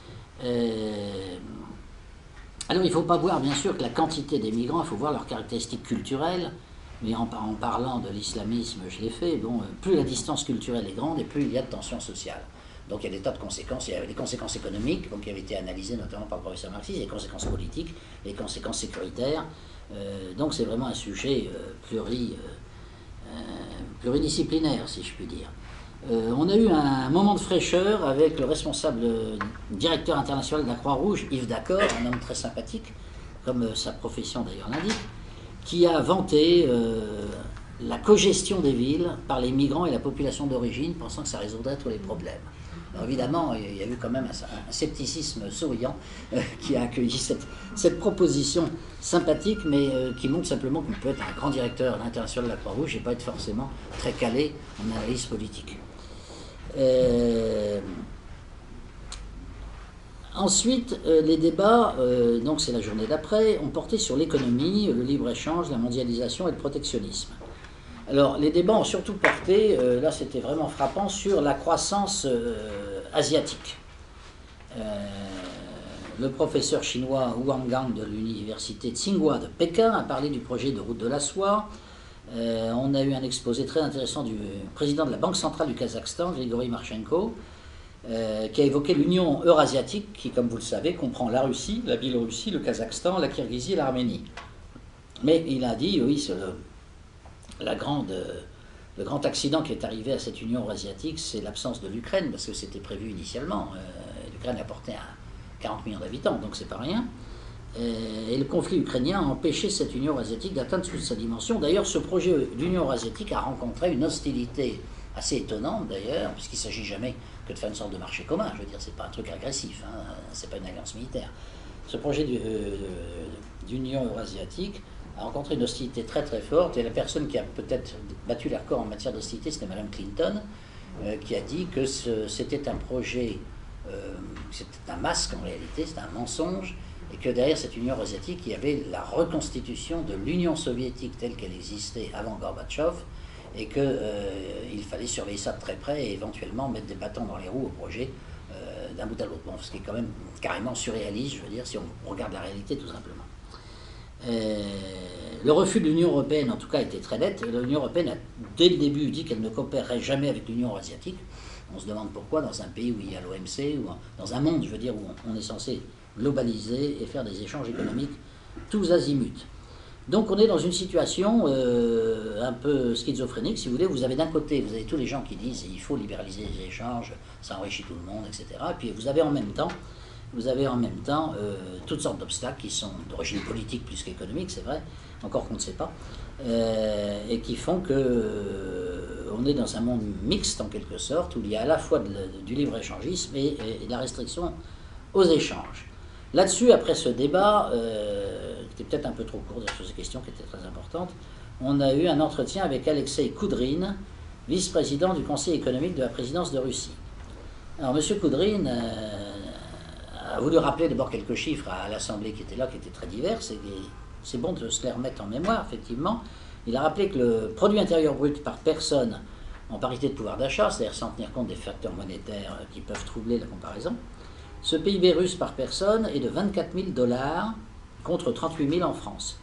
Euh, alors il ne faut pas voir bien sûr que la quantité des migrants, il faut voir leurs caractéristiques culturelles. Mais en, en parlant de l'islamisme, je l'ai fait, bon, plus la distance culturelle est grande et plus il y a de tensions sociales. Donc il y a des tas de conséquences, il y a des conséquences économiques, donc, qui avaient été analysées notamment par le professeur Marxis, les conséquences politiques, les conséquences sécuritaires. Euh, donc c'est vraiment un sujet euh, pluri, euh, euh, pluridisciplinaire, si je puis dire. Euh, on a eu un moment de fraîcheur avec le responsable euh, directeur international de la Croix-Rouge, Yves D'accord, un homme très sympathique, comme euh, sa profession d'ailleurs l'indique, qui a vanté euh, la cogestion des villes par les migrants et la population d'origine, pensant que ça résoudrait tous les problèmes. Alors évidemment, il y a eu quand même un, un scepticisme souriant euh, qui a accueilli cette, cette proposition sympathique, mais euh, qui montre simplement qu'on peut être un grand directeur international de la Croix-Rouge et pas être forcément très calé en analyse politique. Euh, Ensuite, euh, les débats, euh, donc c'est la journée d'après, ont porté sur l'économie, le libre-échange, la mondialisation et le protectionnisme. Alors, les débats ont surtout porté, euh, là c'était vraiment frappant, sur la croissance euh, asiatique. Euh, le professeur chinois Wang Gang de l'université Tsinghua de Pékin a parlé du projet de route de la soie. Euh, on a eu un exposé très intéressant du président de la Banque centrale du Kazakhstan, Grigory Marchenko, euh, qui a évoqué l'Union eurasiatique, qui, comme vous le savez, comprend la Russie, la Biélorussie, le Kazakhstan, la Kirghizie et l'Arménie. Mais il a dit, oui, c'est le, la grande, le grand accident qui est arrivé à cette Union eurasiatique, c'est l'absence de l'Ukraine, parce que c'était prévu initialement. Euh, L'Ukraine apportait à quarante millions d'habitants, donc c'est pas rien. Et le conflit ukrainien a empêché cette Union eurasiatique d'atteindre toute sa dimension. D'ailleurs, ce projet d'Union eurasiatique a rencontré une hostilité assez étonnante, d'ailleurs, puisqu'il ne s'agit jamais que de faire une sorte de marché commun. Je veux dire, c'est pas un truc agressif, hein, c'est pas une alliance militaire. Ce projet d'Union eurasiatique a rencontré une hostilité très très forte, et la personne qui a peut-être battu les records en matière d'hostilité, c'était Madame Clinton, euh, qui a dit que c'était un projet, euh, c'était un masque en réalité, c'était un mensonge, et que derrière cette Union eurasiatique, il y avait la reconstitution de l'Union soviétique telle qu'elle existait avant Gorbatchev, et qu'il euh, fallait surveiller ça de très près et éventuellement mettre des bâtons dans les roues au projet euh, d'un bout à l'autre. Bon, ce qui est quand même carrément surréaliste, je veux dire, si on regarde la réalité tout simplement. Euh, le refus de l'Union européenne, en tout cas, était très net. L'Union européenne a, dès le début, dit qu'elle ne coopérerait jamais avec l'Union eurasiatique. On se demande pourquoi, dans un pays où il y a l'O M C, ou dans un monde, je veux dire, où on est censé globaliser et faire des échanges économiques tous azimuts. Donc on est dans une situation euh, un peu schizophrénique, si vous voulez. Vous avez d'un côté, vous avez tous les gens qui disent il faut libéraliser les échanges, ça enrichit tout le monde, et cetera. Et puis vous avez en même temps, vous avez en même temps euh, toutes sortes d'obstacles qui sont d'origine politique plus qu'économique, c'est vrai, encore qu'on ne sait pas, euh, et qui font que euh, on est dans un monde mixte en quelque sorte, où il y a à la fois de, de, du libre-échangisme et, et de la restriction aux échanges. Là-dessus, après ce débat, euh, qui était peut-être un peu trop court sur ces questions qui étaient très importantes, on a eu un entretien avec Alexei Koudrine, vice-président du Conseil économique de la présidence de Russie. Alors, M. Koudrine euh, a voulu rappeler d'abord quelques chiffres à l'Assemblée qui étaient là, qui étaient très diverses, et c'est bon de se les remettre en mémoire, effectivement. Il a rappelé que le produit intérieur brut par personne, en parité de pouvoir d'achat, c'est-à-dire sans tenir compte des facteurs monétaires qui peuvent troubler la comparaison, ce P I B russe par personne est de vingt-quatre mille dollars contre trente-huit mille en France.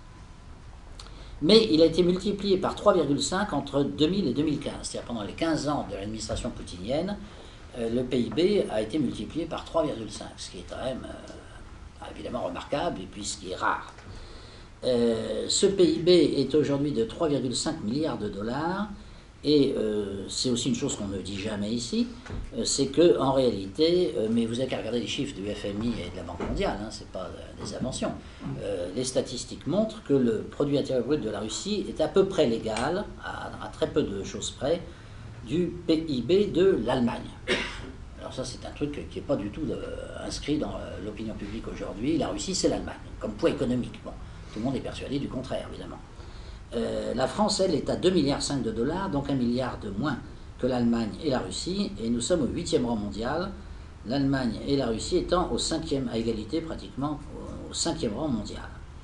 Mais il a été multiplié par trois virgule cinq entre deux mille et deux mille quinze. C'est-à-dire pendant les quinze ans de l'administration poutinienne, euh, le P I B a été multiplié par trois virgule cinq, ce qui est quand même euh, évidemment remarquable et puis ce qui est rare. Euh, ce P I B est aujourd'hui de trois virgule cinq milliards de dollars. Et euh, c'est aussi une chose qu'on ne dit jamais ici, euh, c'est qu'en réalité, euh, mais vous avez qu'à regarder les chiffres du F M I et de la Banque mondiale, hein, c'est pas euh, des inventions, euh, les statistiques montrent que le produit intérieur brut de la Russie est à peu près l'égal, à, à très peu de choses près, du P I B de l'Allemagne. Alors ça c'est un truc qui n'est pas du tout de, inscrit dans euh, l'opinion publique aujourd'hui. La Russie c'est l'Allemagne, comme poids économique. Bon, tout le monde est persuadé du contraire évidemment. Euh, la France, elle, est à deux virgule cinq milliards de dollars, donc un milliard de moins que l'Allemagne et la Russie, et nous sommes au huitième rang mondial, l'Allemagne et la Russie étant au cinquième, à égalité pratiquement, au cinquième rang mondial.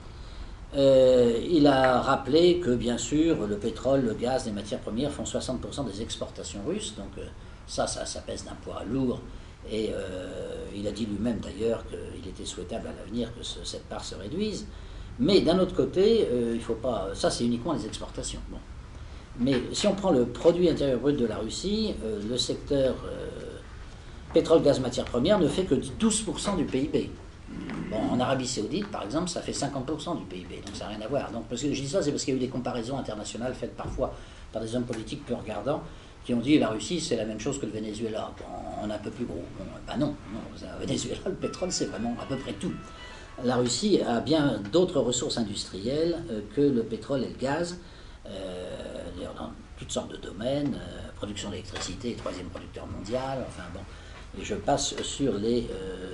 Euh, il a rappelé que, bien sûr, le pétrole, le gaz, les matières premières font soixante pour cent des exportations russes, donc euh, ça, ça, ça pèse d'un poids lourd, et euh, il a dit lui-même d'ailleurs qu'il était souhaitable à l'avenir que ce, cette part se réduise. Mais d'un autre côté, euh, il faut pas. Ça, c'est uniquement les exportations. Bon. Mais si on prend le produit intérieur brut de la Russie, euh, le secteur euh, pétrole, gaz, matières premières ne fait que douze pour cent du P I B. Bon, en Arabie Saoudite, par exemple, ça fait cinquante pour cent du P I B, donc ça n'a rien à voir. Donc, parce que je dis ça, c'est parce qu'il y a eu des comparaisons internationales faites parfois par des hommes politiques peu regardants qui ont dit la Russie, c'est la même chose que le Venezuela. Bon, on est un peu plus gros. Bon, ben non, non, le Venezuela, le pétrole, c'est vraiment à peu près tout. La Russie a bien d'autres ressources industrielles euh, que le pétrole et le gaz, euh, dans toutes sortes de domaines, euh, production d'électricité, troisième producteur mondial, enfin bon. Et je passe sur les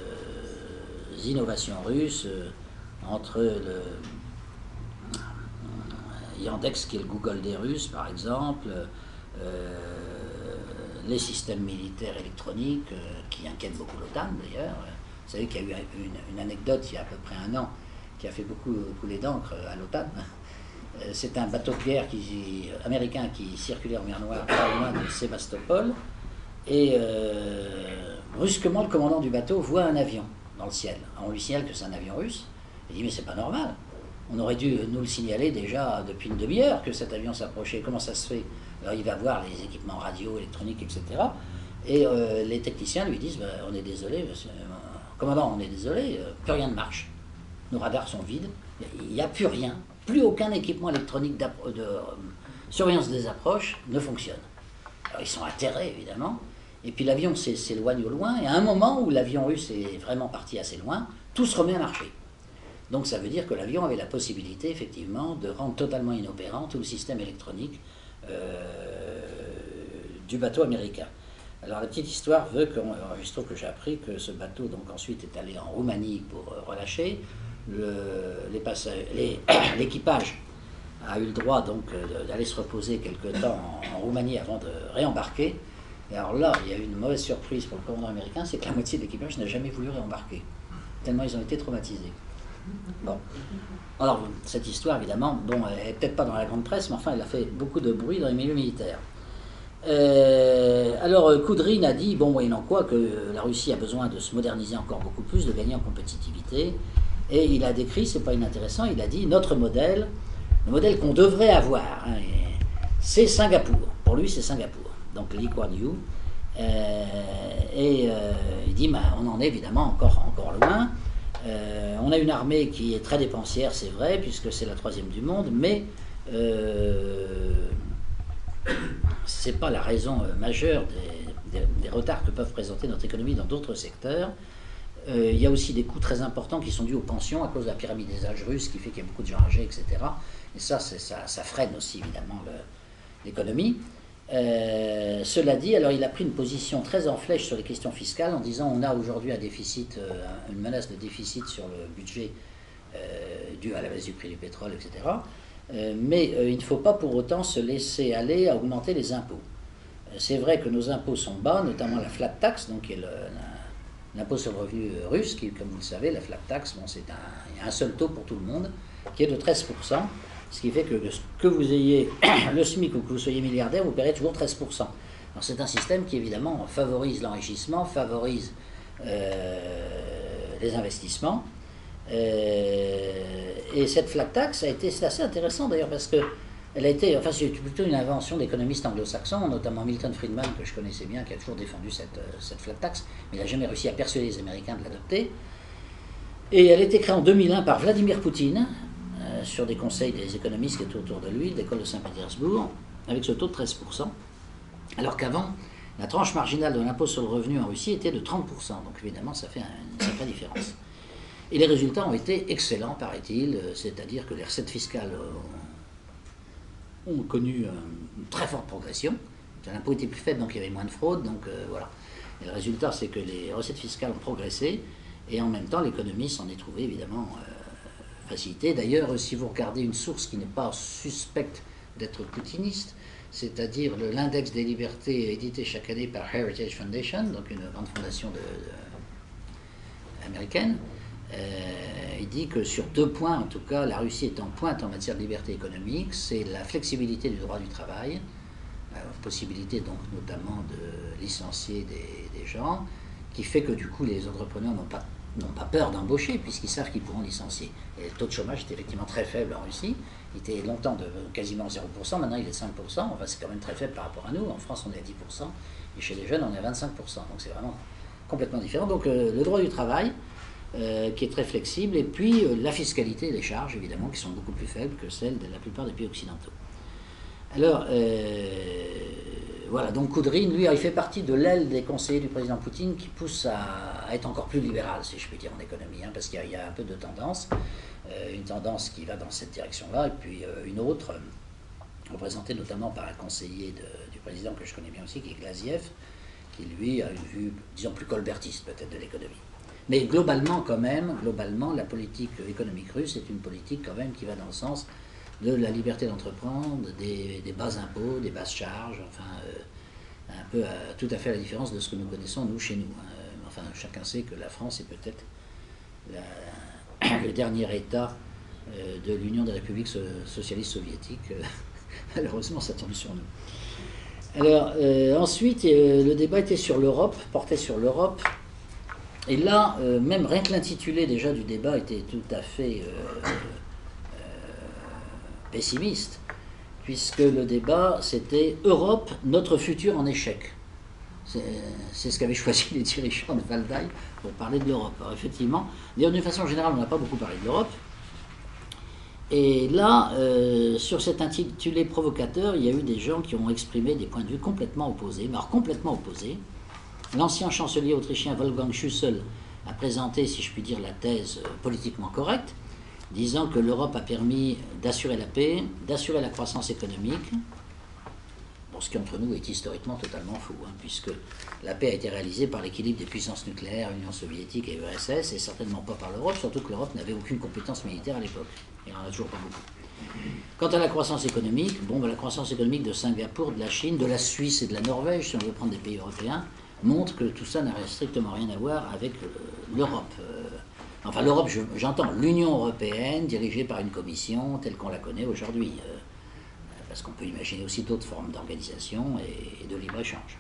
euh, innovations russes, euh, entre le euh, Yandex, qui est le Google des Russes, par exemple, euh, les systèmes militaires électroniques, euh, qui inquiètent beaucoup l'OTAN d'ailleurs. Vous savez qu'il y a eu une, une anecdote il y a à peu près un an qui a fait beaucoup couler d'encre à l'OTAN. C'est un bateau de guerre qui, américain qui circulait en mer Noire pas loin de Sébastopol. Et euh, brusquement, le commandant du bateau voit un avion dans le ciel. On lui signale que c'est un avion russe. Il dit, mais c'est pas normal. On aurait dû nous le signaler déjà depuis une demi-heure que cet avion s'approchait. Comment ça se fait? Alors il va voir les équipements radio, électroniques, et cetera. Et euh, les techniciens lui disent, bah, on est désolé, monsieur, euh, commandant, on est désolé, euh, plus rien ne marche. Nos radars sont vides, il n'y a plus rien. Plus aucun équipement électronique de euh, surveillance des approches ne fonctionne. Alors ils sont atterrés, évidemment. Et puis l'avion s'éloigne au loin. Et à un moment où l'avion russe est vraiment parti assez loin, tout se remet à marcher. Donc ça veut dire que l'avion avait la possibilité, effectivement, de rendre totalement inopérant tout le système électronique euh, du bateau américain. Alors la petite histoire veut que, il se trouve que j'ai appris que ce bateau donc ensuite est allé en Roumanie pour relâcher. L'équipage a eu le droit donc d'aller se reposer quelque temps en, en Roumanie avant de réembarquer. Et alors là, il y a eu une mauvaise surprise pour le commandant américain, c'est que la moitié de l'équipage n'a jamais voulu réembarquer, tellement ils ont été traumatisés. Bon. Alors, cette histoire, évidemment, bon, elle n'est peut-être pas dans la grande presse, mais enfin, elle a fait beaucoup de bruit dans les milieux militaires. Euh, alors, Koudrine a dit, bon, moyennant quoi, que la Russie a besoin de se moderniser encore beaucoup plus, de gagner en compétitivité, et il a décrit, c'est pas inintéressant, il a dit, notre modèle, le modèle qu'on devrait avoir, hein, c'est Singapour. Pour lui, c'est Singapour. Donc, Lee Kuan Yew. Euh, et euh, il dit, ben, on en est évidemment encore, encore loin. Euh, on a une armée qui est très dépensière, c'est vrai, puisque c'est la troisième du monde, mais euh, c'est pas la raison majeure des, des, des retards que peuvent présenter notre économie dans d'autres secteurs. Euh, il y a aussi des coûts très importants qui sont dus aux pensions à cause de la pyramide des âges russes, qui fait qu'il y a beaucoup de gens âgés, et cetera. Et ça, ça, ça freine aussi évidemment l'économie. Euh, cela dit, alors il a pris une position très en flèche sur les questions fiscales en disant on a aujourd'hui un déficit, euh, une menace de déficit sur le budget euh, dû à la baisse du prix du pétrole, et cetera. Euh, mais euh, il ne faut pas pour autant se laisser aller à augmenter les impôts. Euh, c'est vrai que nos impôts sont bas, notamment la flat tax, donc qui est l'impôt sur le revenu russe, qui, comme vous le savez, la flat tax, bon, c'est un, il y a un seul taux pour tout le monde, qui est de treize pour cent. Ce qui fait que, que vous ayez le SMIC ou que vous soyez milliardaire, vous paierez toujours treize pour cent. Alors c'est un système qui évidemment favorise l'enrichissement, favorise euh, les investissements. Euh, et cette flat tax a été, c'est assez intéressant d'ailleurs parce que elle a été, enfin c'est plutôt une invention d'économistes anglo-saxons, notamment Milton Friedman que je connaissais bien, qui a toujours défendu cette, cette flat tax, mais il n'a jamais réussi à persuader les Américains de l'adopter. Et elle a été créée en deux mille un par Vladimir Poutine, sur des conseils des économistes qui étaient autour de lui, de l'école de Saint-Pétersbourg, avec ce taux de treize pour cent, alors qu'avant, la tranche marginale de l'impôt sur le revenu en Russie était de trente pour cent, donc évidemment ça fait une sacrée différence. Et les résultats ont été excellents, paraît-il, c'est-à-dire que les recettes fiscales ont connu une très forte progression, l'impôt était plus faible, donc il y avait moins de fraude, donc euh, voilà. Et le résultat, c'est que les recettes fiscales ont progressé, et en même temps, l'économie s'en est trouvée évidemment euh, facilité. D'ailleurs, si vous regardez une source qui n'est pas suspecte d'être poutiniste, c'est-à-dire l'index des libertés édité chaque année par Heritage Foundation, donc une grande fondation de, de, américaine, euh, il dit que sur deux points, en tout cas, la Russie est en pointe en matière de liberté économique, c'est la flexibilité du droit du travail, la possibilité donc notamment de licencier des, des gens, qui fait que du coup les entrepreneurs n'ont pas n'ont pas peur d'embaucher puisqu'ils savent qu'ils pourront licencier. Et le taux de chômage était effectivement très faible en Russie. Il était longtemps de quasiment zéro pour cent, maintenant il est de cinq pour cent. Enfin, c'est quand même très faible par rapport à nous. En France, on est à dix pour cent et chez les jeunes, on est à vingt-cinq pour cent. Donc c'est vraiment complètement différent. Donc euh, le droit du travail euh, qui est très flexible et puis euh, la fiscalité et les charges, évidemment, qui sont beaucoup plus faibles que celles de la plupart des pays occidentaux. Alors, euh, voilà, donc Koudrine, lui, il fait partie de l'aile des conseillers du président Poutine qui pousse à, à être encore plus libéral, si je puis dire, en économie, hein, parce qu'il y, y a un peu de tendance, euh, une tendance qui va dans cette direction-là, et puis euh, une autre, euh, représentée notamment par un conseiller de, du président que je connais bien aussi, qui est Glaziev, qui lui a une vue, disons, plus colbertiste peut-être de l'économie. Mais globalement, quand même, globalement, la politique économique russe est une politique quand même qui va dans le sens de la liberté d'entreprendre, des, des bas impôts, des basses charges, enfin, euh, un peu à, tout à fait à la différence de ce que nous connaissons, nous, chez nous. Hein. Enfin, chacun sait que la France est peut-être le dernier État euh, de l'Union des républiques so socialistes soviétiques. Euh, malheureusement, ça tombe sur nous. Alors, euh, ensuite, euh, le débat était sur l'Europe, portait sur l'Europe. Et là, euh, même rien que l'intitulé déjà du débat était tout à fait euh, euh, pessimiste, puisque le débat, c'était « Europe, notre futur en échec ». C'est ce qu'avaient choisi les dirigeants de Waldeil pour parler de l'Europe. Alors effectivement, d'une façon générale, on n'a pas beaucoup parlé de l'Europe. Et là, euh, sur cet intitulé provocateur, il y a eu des gens qui ont exprimé des points de vue complètement opposés, mais alors complètement opposés. L'ancien chancelier autrichien Wolfgang Schüssel a présenté, si je puis dire, la thèse politiquement correcte, disant que l'Europe a permis d'assurer la paix, d'assurer la croissance économique, bon, ce qui entre nous est historiquement totalement fou, hein, puisque la paix a été réalisée par l'équilibre des puissances nucléaires, l'Union soviétique et l'U R S S, et certainement pas par l'Europe, surtout que l'Europe n'avait aucune compétence militaire à l'époque. Il n'en a toujours pas beaucoup. Quant à la croissance économique, bon, ben, la croissance économique de Singapour, de la Chine, de la Suisse et de la Norvège, si on veut prendre des pays européens, montre que tout ça n'a strictement rien à voir avec euh, l'Europe. Euh, enfin, l'Europe, j'entends l'Union européenne dirigée par une commission telle qu'on la connaît aujourd'hui. Euh, parce qu'on peut imaginer aussi d'autres formes d'organisation et, et de libre-échange.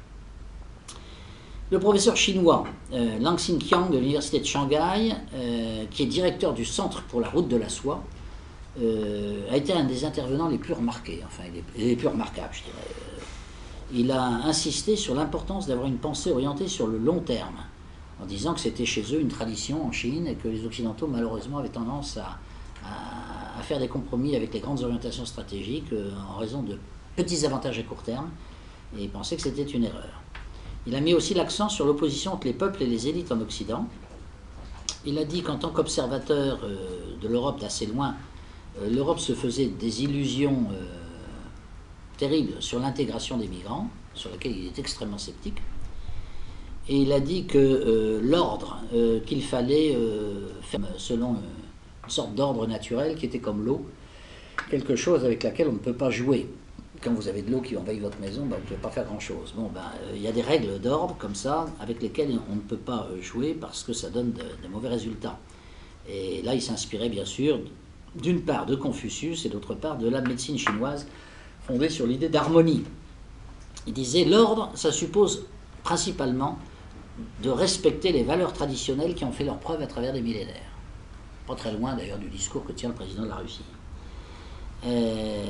Le professeur chinois euh, Lang Xinqiang de l'université de Shanghai, euh, qui est directeur du Centre pour la route de la soie, euh, a été un des intervenants les plus remarqués, enfin les, les plus remarquables, je dirais. Il a insisté sur l'importance d'avoir une pensée orientée sur le long terme, en disant que c'était chez eux une tradition en Chine et que les Occidentaux, malheureusement, avaient tendance à, à, à faire des compromis avec les grandes orientations stratégiques euh, en raison de petits avantages à court terme, et il pensait que c'était une erreur. Il a mis aussi l'accent sur l'opposition entre les peuples et les élites en Occident. Il a dit qu'en tant qu'observateur euh, de l'Europe d'assez loin, euh, l'Europe se faisait des illusions euh, terribles sur l'intégration des migrants, sur laquelle il est extrêmement sceptique. Et il a dit que euh, l'ordre euh, qu'il fallait euh, faire selon euh, une sorte d'ordre naturel qui était comme l'eau, quelque chose avec laquelle on ne peut pas jouer. Quand vous avez de l'eau qui envahit votre maison, ben, vous ne pouvez pas faire grand-chose. Bon, ben, euh, il y a des règles d'ordre comme ça, avec lesquelles on ne peut pas euh, jouer parce que ça donne de, de mauvais résultats. Et là, il s'inspirait bien sûr, d'une part de Confucius et d'autre part de la médecine chinoise, fondée sur l'idée d'harmonie. Il disait, l'ordre, ça suppose principalement de respecter les valeurs traditionnelles qui ont fait leur preuve à travers des millénaires. Pas très loin d'ailleurs du discours que tient le président de la Russie. Euh,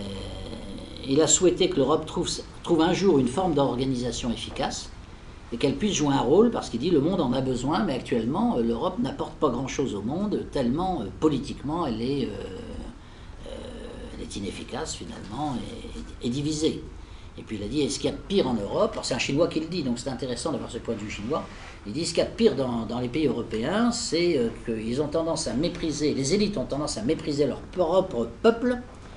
il a souhaité que l'Europe trouve, trouve un jour une forme d'organisation efficace et qu'elle puisse jouer un rôle, parce qu'il dit le monde en a besoin, mais actuellement l'Europe n'apporte pas grand-chose au monde, tellement euh, politiquement elle est, euh, euh, elle est inefficace finalement et, et divisée. Et puis il a dit, est-ce qu'il y a de pire en Europe? Alors c'est un Chinois qui le dit, donc c'est intéressant d'avoir ce point de vue chinois. Il dit, ce qu'il y a de pire dans, dans les pays européens, c'est euh, qu'ils ont tendance à mépriser, les élites ont tendance à mépriser leur propre peuple,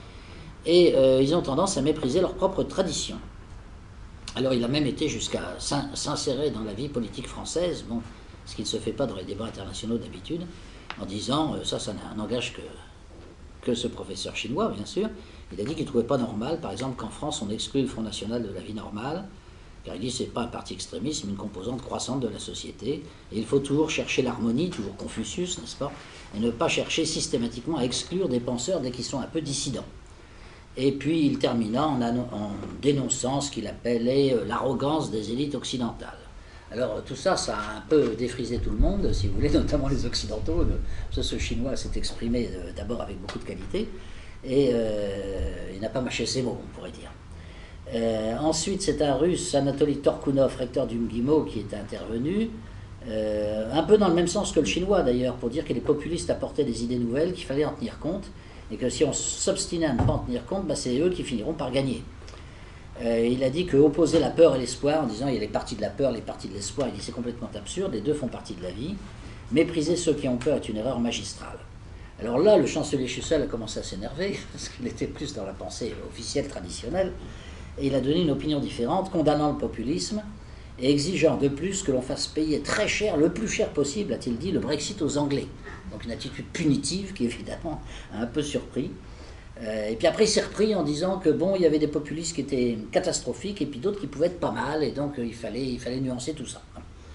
et euh, ils ont tendance à mépriser leurs propres traditions. Alors il a même été jusqu'à s'insérer dans la vie politique française, bon, ce qui ne se fait pas dans les débats internationaux d'habitude, en disant, euh, ça, ça n'engage que, que ce professeur chinois, bien sûr. Il a dit qu'il ne trouvait pas normal, par exemple, qu'en France, on exclue le Front National de la vie normale, car il dit que ce n'est pas un parti extrémiste, mais une composante croissante de la société, et il faut toujours chercher l'harmonie, toujours Confucius, n'est-ce pas, et ne pas chercher systématiquement à exclure des penseurs dès qu'ils sont un peu dissidents. Et puis il termina en, en dénonçant ce qu'il appelait l'arrogance des élites occidentales. Alors tout ça, ça a un peu défrisé tout le monde, si vous voulez, notamment les Occidentaux. Ce, ce Chinois s'est exprimé d'abord avec beaucoup de qualité, et euh, il n'a pas mâché ses mots, on pourrait dire. Euh, ensuite, c'est un Russe, Anatoly Torkounov, recteur du M G I M O, qui est intervenu, euh, un peu dans le même sens que le Chinois d'ailleurs, pour dire que les populistes apportaient des idées nouvelles, qu'il fallait en tenir compte, et que si on s'obstinait à ne pas en tenir compte, bah, c'est eux qui finiront par gagner. Euh, il a dit que opposer la peur et l'espoir, en disant il y a les partis de la peur, les partis de l'espoir, il dit c'est complètement absurde, les deux font partie de la vie. Mépriser ceux qui ont peur est une erreur magistrale. Alors là, le chancelier Schüssel a commencé à s'énerver, parce qu'il était plus dans la pensée officielle, traditionnelle, et il a donné une opinion différente, condamnant le populisme, et exigeant de plus que l'on fasse payer très cher, le plus cher possible, a-t-il dit, le Brexit aux Anglais. Donc une attitude punitive qui, évidemment, a un peu surpris. Euh, et puis après, il s'est repris en disant que, bon, il y avait des populistes qui étaient catastrophiques, et puis d'autres qui pouvaient être pas mal, et donc euh, il, fallait, il fallait nuancer tout ça.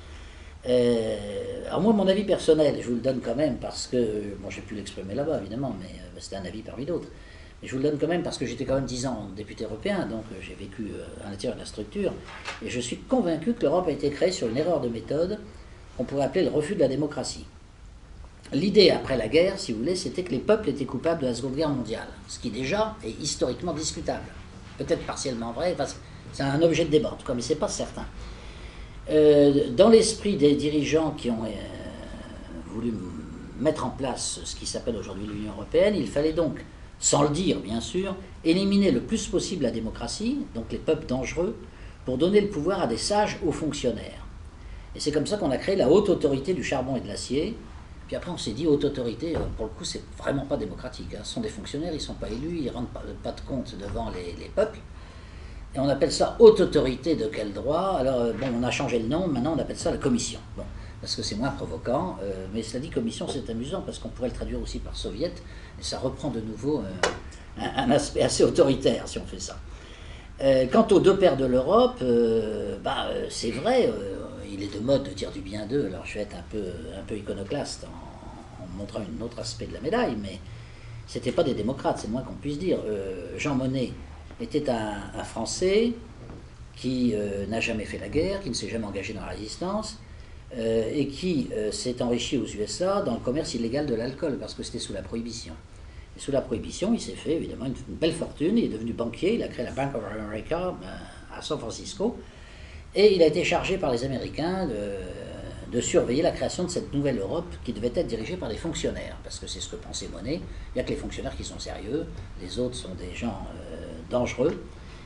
Euh, alors moi, mon avis personnel, je vous le donne quand même, parce que, bon, j'ai pu l'exprimer là-bas, évidemment, mais euh, c'était un avis parmi d'autres. Et je vous le donne quand même parce que j'étais quand même dix ans député européen, donc j'ai vécu à l'intérieur de la structure, et je suis convaincu que l'Europe a été créée sur une erreur de méthode qu'on pourrait appeler le refus de la démocratie. L'idée après la guerre, si vous voulez, c'était que les peuples étaient coupables de la Seconde Guerre mondiale, ce qui déjà est historiquement discutable. Peut-être partiellement vrai, parce que c'est un objet de débat en tout cas, mais ce n'est pas certain. Euh, dans l'esprit des dirigeants qui ont euh, voulu mettre en place ce qui s'appelle aujourd'hui l'Union européenne, il fallait donc, sans le dire bien sûr, éliminer le plus possible la démocratie, donc les peuples dangereux, pour donner le pouvoir à des sages hauts fonctionnaires. Et c'est comme ça qu'on a créé la haute autorité du charbon et de l'acier. Puis après on s'est dit, haute autorité, pour le coup c'est vraiment pas démocratique, hein. Ce sont des fonctionnaires, ils ne sont pas élus, ils ne rendent pas, pas de compte devant les, les peuples. Et on appelle ça haute autorité de quel droit? Alors bon, on a changé le nom, maintenant on appelle ça la commission. Bon, parce que c'est moins provoquant, euh, mais cela dit, commission c'est amusant, parce qu'on pourrait le traduire aussi par soviet, et ça reprend de nouveau euh, un, un aspect assez autoritaire si on fait ça. Euh, quant aux deux pères de l'Europe, euh, bah, c'est vrai, euh, il est de mode de dire du bien d'eux, alors je vais être un peu, un peu iconoclaste en, en montrant un autre aspect de la médaille, mais c'était pas des démocrates, c'est le moins qu'on puisse dire. Euh, Jean Monnet était un, un Français qui euh, n'a jamais fait la guerre, qui ne s'est jamais engagé dans la résistance, euh, et qui euh, s'est enrichi aux U S A dans le commerce illégal de l'alcool, parce que c'était sous la prohibition. Et sous la prohibition, il s'est fait évidemment une, une belle fortune, il est devenu banquier, il a créé la Bank of America euh, à San Francisco, et il a été chargé par les Américains de, de surveiller la création de cette nouvelle Europe qui devait être dirigée par des fonctionnaires, parce que c'est ce que pensait Monnet. Il n'y a que les fonctionnaires qui sont sérieux, les autres sont des gens euh, dangereux,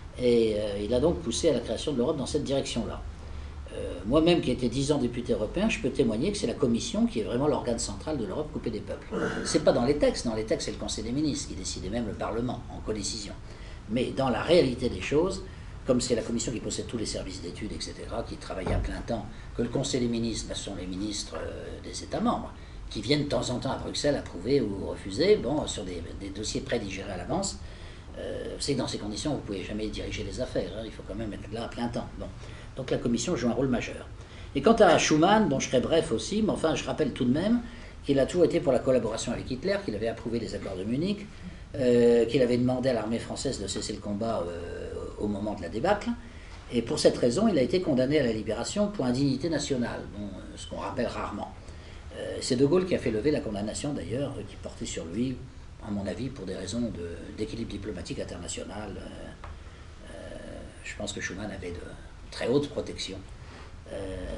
et euh, il a donc poussé à la création de l'Europe dans cette direction-là. Euh, Moi-même qui ai été dix ans député européen, je peux témoigner que c'est la Commission qui est vraiment l'organe central de l'Europe coupée des peuples. C'est pas dans les textes, dans les textes c'est le Conseil des ministres qui décide, et même le Parlement en codécision. Mais dans la réalité des choses, comme c'est la Commission qui possède tous les services d'études, et cetera, qui travaille à plein temps, que le Conseil des ministres, ben, ce sont les ministres euh, des États membres, qui viennent de temps en temps à Bruxelles approuver ou refuser, bon, sur des, des dossiers prédigérés à l'avance. Euh, c'est que dans ces conditions, vous ne pouvez jamais diriger les affaires, hein, il faut quand même être là à plein temps. Bon. Donc la Commission joue un rôle majeur. Et quant à Schuman, dont je serai bref aussi, mais enfin je rappelle tout de même qu'il a toujours été pour la collaboration avec Hitler, qu'il avait approuvé les accords de Munich, euh, qu'il avait demandé à l'armée française de cesser le combat euh, au moment de la débâcle, et pour cette raison il a été condamné à la libération pour indignité nationale, bon, euh, ce qu'on rappelle rarement. Euh, c'est De Gaulle qui a fait lever la condamnation d'ailleurs, euh, qui portait sur lui, à mon avis, pour des raisons d'équilibre diplomatique international. Euh, euh, je pense que Schuman avait de très haute protection euh,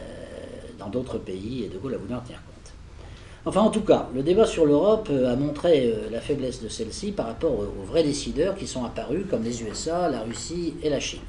dans d'autres pays, et De Gaulle a voulu en tenir compte. Enfin, en tout cas, le débat sur l'Europe a montré euh, la faiblesse de celle-ci par rapport aux, aux vrais décideurs qui sont apparus, comme les U S A, la Russie et la Chine.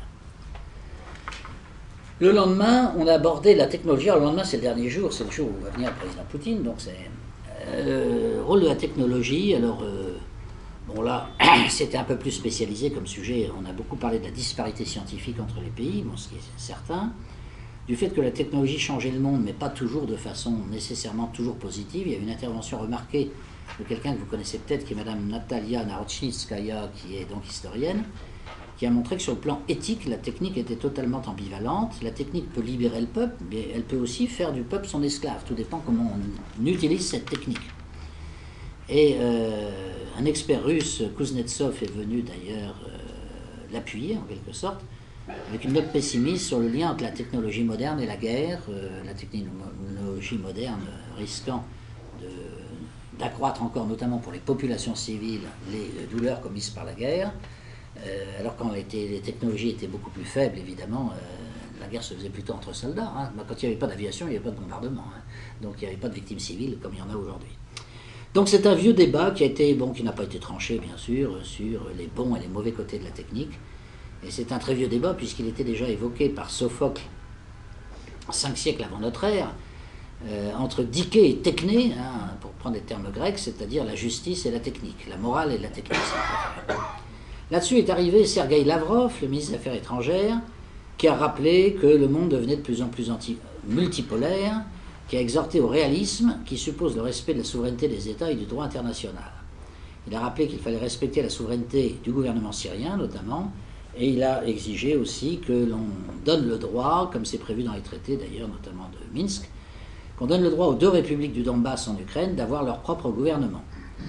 Le lendemain, on a abordé la technologie. Alors, le lendemain, c'est le dernier jour, c'est le jour où va venir le président Poutine, donc c'est euh, le rôle de la technologie. Alors, euh, bon là, c'était un peu plus spécialisé comme sujet. On a beaucoup parlé de la disparité scientifique entre les pays, bon, ce qui est certain. Du fait que la technologie changeait le monde, mais pas toujours de façon nécessairement toujours positive. Il y a eu une intervention remarquée de quelqu'un que vous connaissez peut-être, qui est Madame Natalia Narotchnitskaya, qui est donc historienne, qui a montré que sur le plan éthique, la technique était totalement ambivalente. La technique peut libérer le peuple, mais elle peut aussi faire du peuple son esclave. Tout dépend comment on utilise cette technique. Et euh, un expert russe, Kuznetsov, est venu d'ailleurs euh, l'appuyer en quelque sorte, avec une note pessimiste sur le lien entre la technologie moderne et la guerre, euh, la technologie moderne risquant d'accroître encore, notamment pour les populations civiles, les douleurs commises par la guerre, euh, alors quand était, les technologies étaient beaucoup plus faibles, évidemment, euh, la guerre se faisait plutôt entre soldats. Hein. Quand il n'y avait pas d'aviation, il n'y avait pas de bombardement, hein. Donc il n'y avait pas de victimes civiles comme il y en a aujourd'hui. Donc c'est un vieux débat qui a été, bon, qui n'a pas été tranché, bien sûr, sur les bons et les mauvais côtés de la technique. Et c'est un très vieux débat puisqu'il était déjà évoqué par Sophocle cinq siècles avant notre ère, euh, entre Diké et Techné, hein, pour prendre des termes grecs, c'est-à-dire la justice et la technique, la morale et la technique. Là-dessus est arrivé Sergueï Lavrov, le ministre des Affaires étrangères, qui a rappelé que le monde devenait de plus en plus anti multipolaire, qui a exhorté au réalisme, qui suppose le respect de la souveraineté des États et du droit international. Il a rappelé qu'il fallait respecter la souveraineté du gouvernement syrien, notamment, et il a exigé aussi que l'on donne le droit, comme c'est prévu dans les traités d'ailleurs, notamment de Minsk, qu'on donne le droit aux deux républiques du Donbass en Ukraine d'avoir leur propre gouvernement.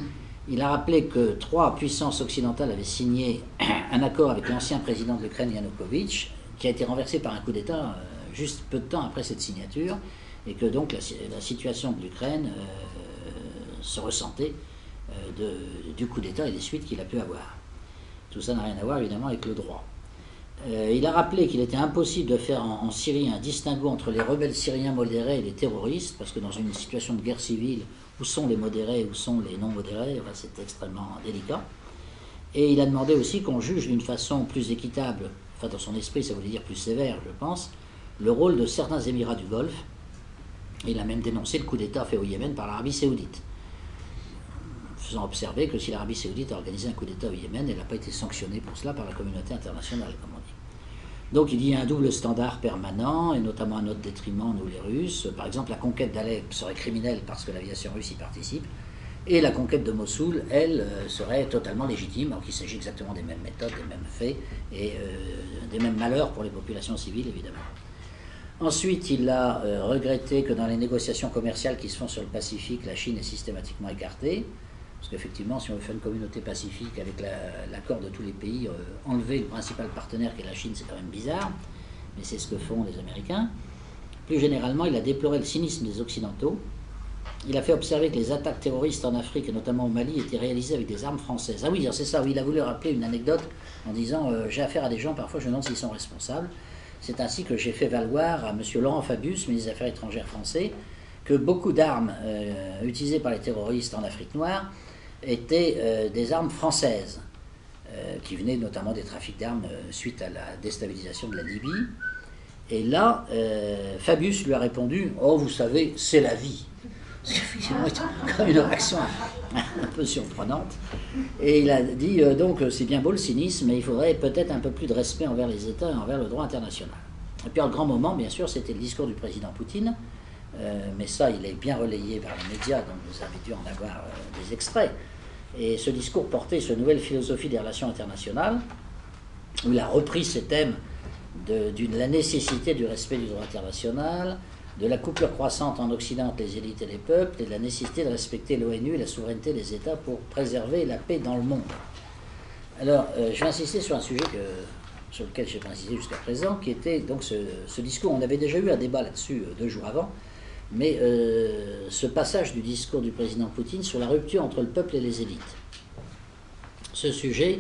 Il a rappelé que trois puissances occidentales avaient signé un accord avec l'ancien président de l'Ukraine, Yanukovych, qui a été renversé par un coup d'État euh, juste peu de temps après cette signature, et que donc la, la situation de l'Ukraine euh, se ressentait euh, de, du coup d'État et des suites qu'il a pu avoir. Tout ça n'a rien à voir évidemment avec le droit. Euh, il a rappelé qu'il était impossible de faire en, en Syrie un distinguo entre les rebelles syriens modérés et les terroristes, parce que dans une situation de guerre civile, où sont les modérés, où sont les non modérés, enfin, c'est extrêmement délicat. Et il a demandé aussi qu'on juge d'une façon plus équitable, enfin dans son esprit ça voulait dire plus sévère je pense, le rôle de certains Émirats du Golfe. Il a même dénoncé le coup d'État fait au Yémen par l'Arabie Saoudite, faisant observer que si l'Arabie Saoudite a organisé un coup d'État au Yémen, elle n'a pas été sanctionnée pour cela par la communauté internationale, comme on dit. Donc il y a un double standard permanent, et notamment à notre détriment, nous les Russes. Par exemple, la conquête d'Alep serait criminelle parce que l'aviation russe y participe, et la conquête de Mossoul, elle, euh, serait totalement légitime, alors qu'il s'agit exactement des mêmes méthodes, des mêmes faits, et euh, des mêmes malheurs pour les populations civiles, évidemment. Ensuite, il a euh, regretté que dans les négociations commerciales qui se font sur le Pacifique, la Chine est systématiquement écartée, parce qu'effectivement, si on veut faire une communauté pacifique avec l'accord la, de tous les pays, euh, enlever le principal partenaire qui est la Chine, c'est quand même bizarre, mais c'est ce que font les Américains. Plus généralement, il a déploré le cynisme des Occidentaux. Il a fait observer que les attaques terroristes en Afrique, et notamment au Mali, étaient réalisées avec des armes françaises. Ah oui, c'est ça, oui, il a voulu rappeler une anecdote en disant euh, « j'ai affaire à des gens, parfois je me demande s'ils sont responsables ». C'est ainsi que j'ai fait valoir à M. Laurent Fabius, ministre des Affaires étrangères français, que beaucoup d'armes euh, utilisées par les terroristes en Afrique noire étaient euh, des armes françaises, euh, qui venaient notamment des trafics d'armes euh, suite à la déstabilisation de la Libye. Et là, euh, Fabius lui a répondu « Oh, vous savez, c'est la vie ». C'est comme une réaction un peu surprenante. Et il a dit euh, donc c'est bien beau le cynisme, mais il faudrait peut-être un peu plus de respect envers les États et envers le droit international. Et puis un grand moment, bien sûr, c'était le discours du président Poutine, euh, mais ça, il est bien relayé par les médias, donc vous avez dû en avoir euh, des extraits. Et ce discours portait sur une nouvelle philosophie des relations internationales, où il a repris ces thèmes de, de la nécessité du respect du droit international, de la coupure croissante en Occident entre les élites et les peuples, et de la nécessité de respecter l'ONU et la souveraineté des États pour préserver la paix dans le monde. Alors, euh, je vais insister sur un sujet que, sur lequel je n'ai pas insisté jusqu'à présent, qui était donc ce, ce discours. On avait déjà eu un débat là-dessus euh, deux jours avant, mais euh, ce passage du discours du président Poutine sur la rupture entre le peuple et les élites. Ce sujet,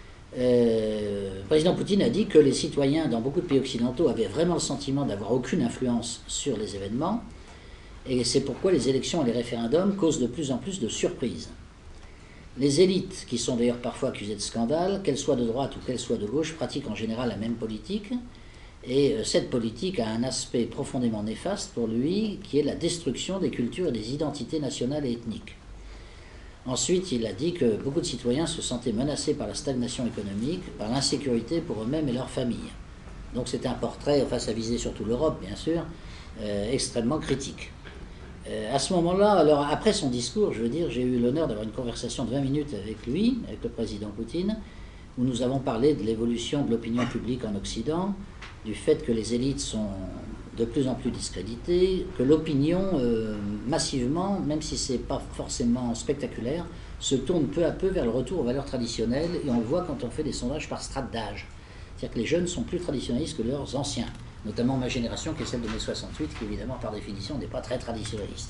Euh, le président Poutine a dit que les citoyens dans beaucoup de pays occidentaux avaient vraiment le sentiment d'avoir aucune influence sur les événements, et c'est pourquoi les élections et les référendums causent de plus en plus de surprises. Les élites, qui sont d'ailleurs parfois accusées de scandale, qu'elles soient de droite ou qu'elles soient de gauche, pratiquent en général la même politique, et cette politique a un aspect profondément néfaste pour lui, qui est la destruction des cultures et des identités nationales et ethniques. Ensuite, il a dit que beaucoup de citoyens se sentaient menacés par la stagnation économique, par l'insécurité pour eux-mêmes et leurs familles. Donc c'était un portrait, enfin ça visait surtout l'Europe bien sûr, euh, extrêmement critique. Euh, à ce moment-là, alors après son discours, je veux dire, j'ai eu l'honneur d'avoir une conversation de vingt minutes avec lui, avec le président Poutine, où nous avons parlé de l'évolution de l'opinion publique en Occident, du fait que les élites sont de plus en plus discréditées, que l'opinion, euh, massivement, même si ce n'est pas forcément spectaculaire, se tourne peu à peu vers le retour aux valeurs traditionnelles, et on le voit quand on fait des sondages par strate d'âge. C'est-à-dire que les jeunes sont plus traditionnalistes que leurs anciens, notamment ma génération qui est celle de mai soixante-huit, qui évidemment par définition n'est pas très traditionnaliste.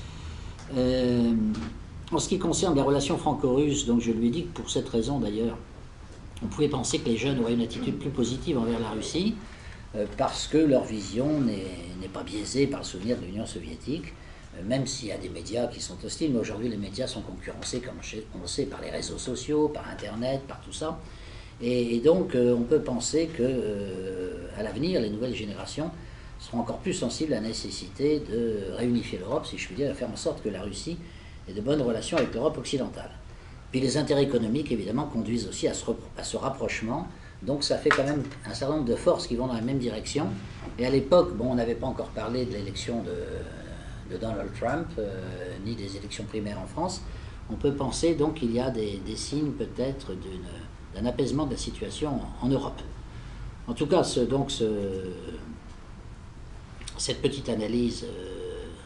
Euh, en ce qui concerne les relations franco-russes, donc je lui ai dit que pour cette raison d'ailleurs, on pouvait penser que les jeunes auraient une attitude plus positive envers la Russie, euh, parce que leur vision n'est pas biaisée par le souvenir de l'Union soviétique, euh, même s'il y a des médias qui sont hostiles, mais aujourd'hui les médias sont concurrencés, comme on le sait, par les réseaux sociaux, par Internet, par tout ça. Et, et donc euh, on peut penser que euh, à l'avenir, les nouvelles générations seront encore plus sensibles à la nécessité de réunifier l'Europe, si je puis dire, de faire en sorte que la Russie ait de bonnes relations avec l'Europe occidentale. Puis les intérêts économiques, évidemment, conduisent aussi à ce, à ce rapprochement. Donc ça fait quand même un certain nombre de forces qui vont dans la même direction. Et à l'époque, bon, on n'avait pas encore parlé de l'élection de, de Donald Trump, euh, ni des élections primaires en France. On peut penser donc qu'il y a des, des signes peut-être d'un apaisement de la situation en, en Europe. En tout cas, ce, donc ce, cette petite analyse euh,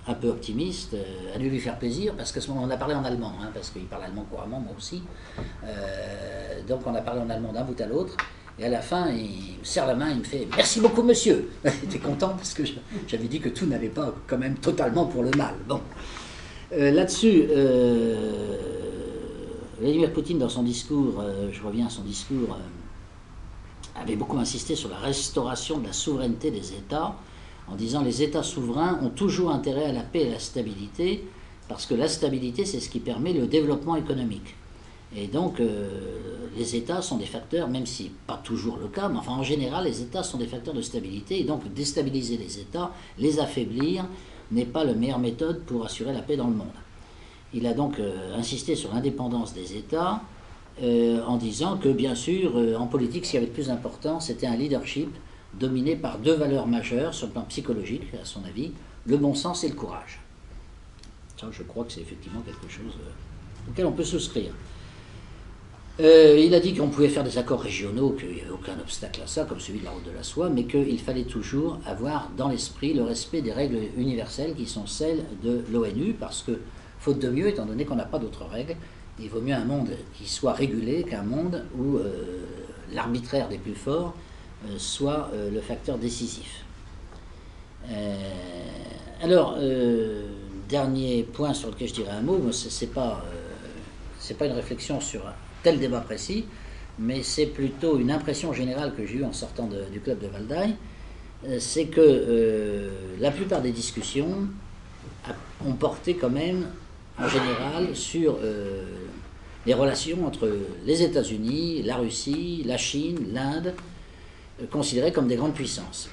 un peu optimiste, euh, a dû lui faire plaisir, parce qu'à ce moment on a parlé en allemand, hein, parce qu'il parle allemand couramment, moi aussi. Euh, donc on a parlé en allemand d'un bout à l'autre, et à la fin il me serre la main, il me fait « Merci beaucoup monsieur !» J'étais content parce que j'avais dit que tout n'allait pas quand même totalement pour le mal. Bon. Euh, Là-dessus, euh, Vladimir Poutine dans son discours, euh, je reviens à son discours, euh, avait beaucoup insisté sur la restauration de la souveraineté des États, en disant les États souverains ont toujours intérêt à la paix et à la stabilité, parce que la stabilité, c'est ce qui permet le développement économique. Et donc, euh, les États sont des facteurs, même si pas toujours le cas, mais enfin en général, les États sont des facteurs de stabilité, et donc déstabiliser les États, les affaiblir, n'est pas la meilleure méthode pour assurer la paix dans le monde. Il a donc euh, insisté sur l'indépendance des États, euh, en disant que, bien sûr, euh, en politique, ce qui avait le plus important, c'était un leadership dominé par deux valeurs majeures sur le plan psychologique, à son avis, le bon sens et le courage. Ça, je crois que c'est effectivement quelque chose euh, auquel on peut souscrire. Euh, il a dit qu'on pouvait faire des accords régionaux, qu'il n'y avait aucun obstacle à ça, comme celui de la route de la soie, mais qu'il fallait toujours avoir dans l'esprit le respect des règles universelles qui sont celles de l'ONU, parce que, faute de mieux, étant donné qu'on n'a pas d'autres règles, il vaut mieux un monde qui soit régulé qu'un monde où euh, l'arbitraire des plus forts euh, soit euh, le facteur décisif. Euh, alors, euh, dernier point sur lequel je dirais un mot, ce n'est pas, euh, c'est pas une réflexion sur tel débat précis, mais c'est plutôt une impression générale que j'ai eue en sortant de, du club de Valdaï, euh, c'est que euh, la plupart des discussions ont porté quand même, en général, sur euh, les relations entre les États-Unis, la Russie, la Chine, l'Inde, euh, considérées comme des grandes puissances.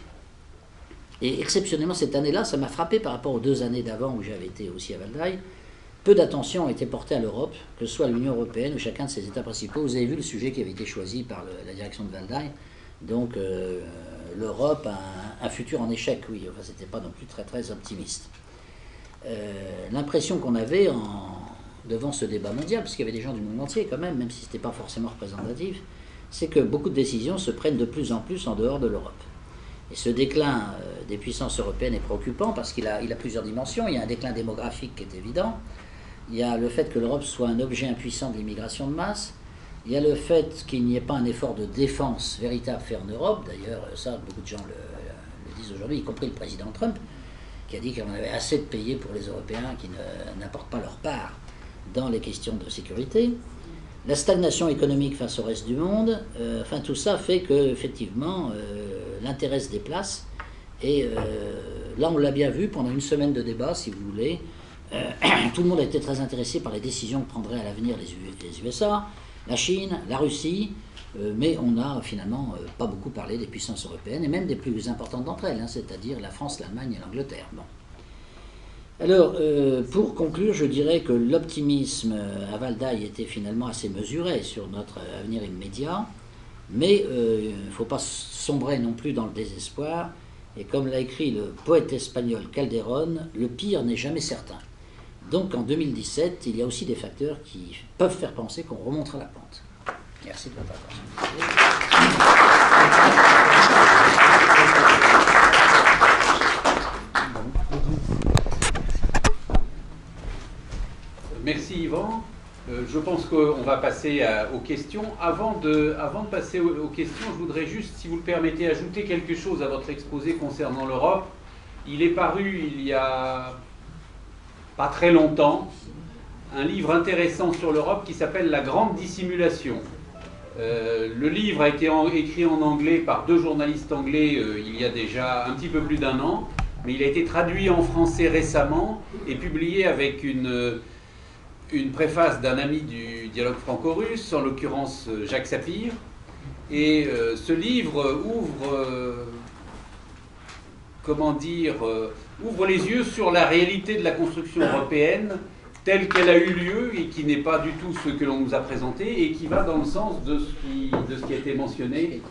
Et exceptionnellement, cette année-là, ça m'a frappé par rapport aux deux années d'avant où j'avais été aussi à Valdaï. Peu d'attention a été portée à l'Europe, que ce soit l'Union européenne ou chacun de ses États principaux. Vous avez vu le sujet qui avait été choisi par le, la direction de Valdaï. Donc euh, l'Europe a un, un futur en échec, oui. Enfin, c'était pas non plus très très optimiste. Euh, L'impression qu'on avait en, devant ce débat mondial, parce qu'il y avait des gens du monde entier quand même, même si ce n'était pas forcément représentatif, c'est que beaucoup de décisions se prennent de plus en plus en dehors de l'Europe. Et ce déclin euh, des puissances européennes est préoccupant parce qu'il a, il a plusieurs dimensions. Il y a un déclin démographique qui est évident. Il y a le fait que l'Europe soit un objet impuissant de l'immigration de masse. Il y a le fait qu'il n'y ait pas un effort de défense véritable fait en Europe. D'ailleurs, ça, beaucoup de gens le, le disent aujourd'hui, y compris le président Trump, qui a dit qu'on avait assez de payer pour les Européens qui n'apportent pas leur part dans les questions de sécurité. La stagnation économique face au reste du monde, euh, enfin tout ça fait que effectivement euh, l'intérêt se déplace. Et euh, là, on l'a bien vu pendant une semaine de débat, si vous voulez. Euh, tout le monde a été très intéressé par les décisions que prendraient à l'avenir les, les U S A, la Chine, la Russie, euh, mais on n'a finalement euh, pas beaucoup parlé des puissances européennes, et même des plus importantes d'entre elles, hein, c'est-à-dire la France, l'Allemagne et l'Angleterre. Bon. Alors, euh, pour conclure, je dirais que l'optimisme à Valdaï était finalement assez mesuré sur notre avenir immédiat, mais euh, il ne faut pas sombrer non plus dans le désespoir, et comme l'a écrit le poète espagnol Calderón, le pire n'est jamais certain. Donc en deux mille dix-sept, il y a aussi des facteurs qui peuvent faire penser qu'on remontera la pente. Merci de votre attention. Merci Yvan. Euh, je pense qu'on va passer à, aux questions. Avant de, avant de passer aux, aux questions, je voudrais juste, si vous le permettez, ajouter quelque chose à votre exposé concernant l'Europe. Il est paru il y a pas très longtemps un livre intéressant sur l'Europe qui s'appelle « La grande dissimulation ». Euh, le livre a été en, écrit en anglais par deux journalistes anglais euh, il y a déjà un petit peu plus d'un an, mais il a été traduit en français récemment et publié avec une, une préface d'un ami du dialogue franco-russe, en l'occurrence Jacques Sapir. Et euh, ce livre ouvre, euh, comment dire, euh, ouvre les yeux sur la réalité de la construction européenne telle qu'elle a eu lieu et qui n'est pas du tout ce que l'on nous a présenté et qui va dans le sens de ce qui, de ce qui a été mentionné.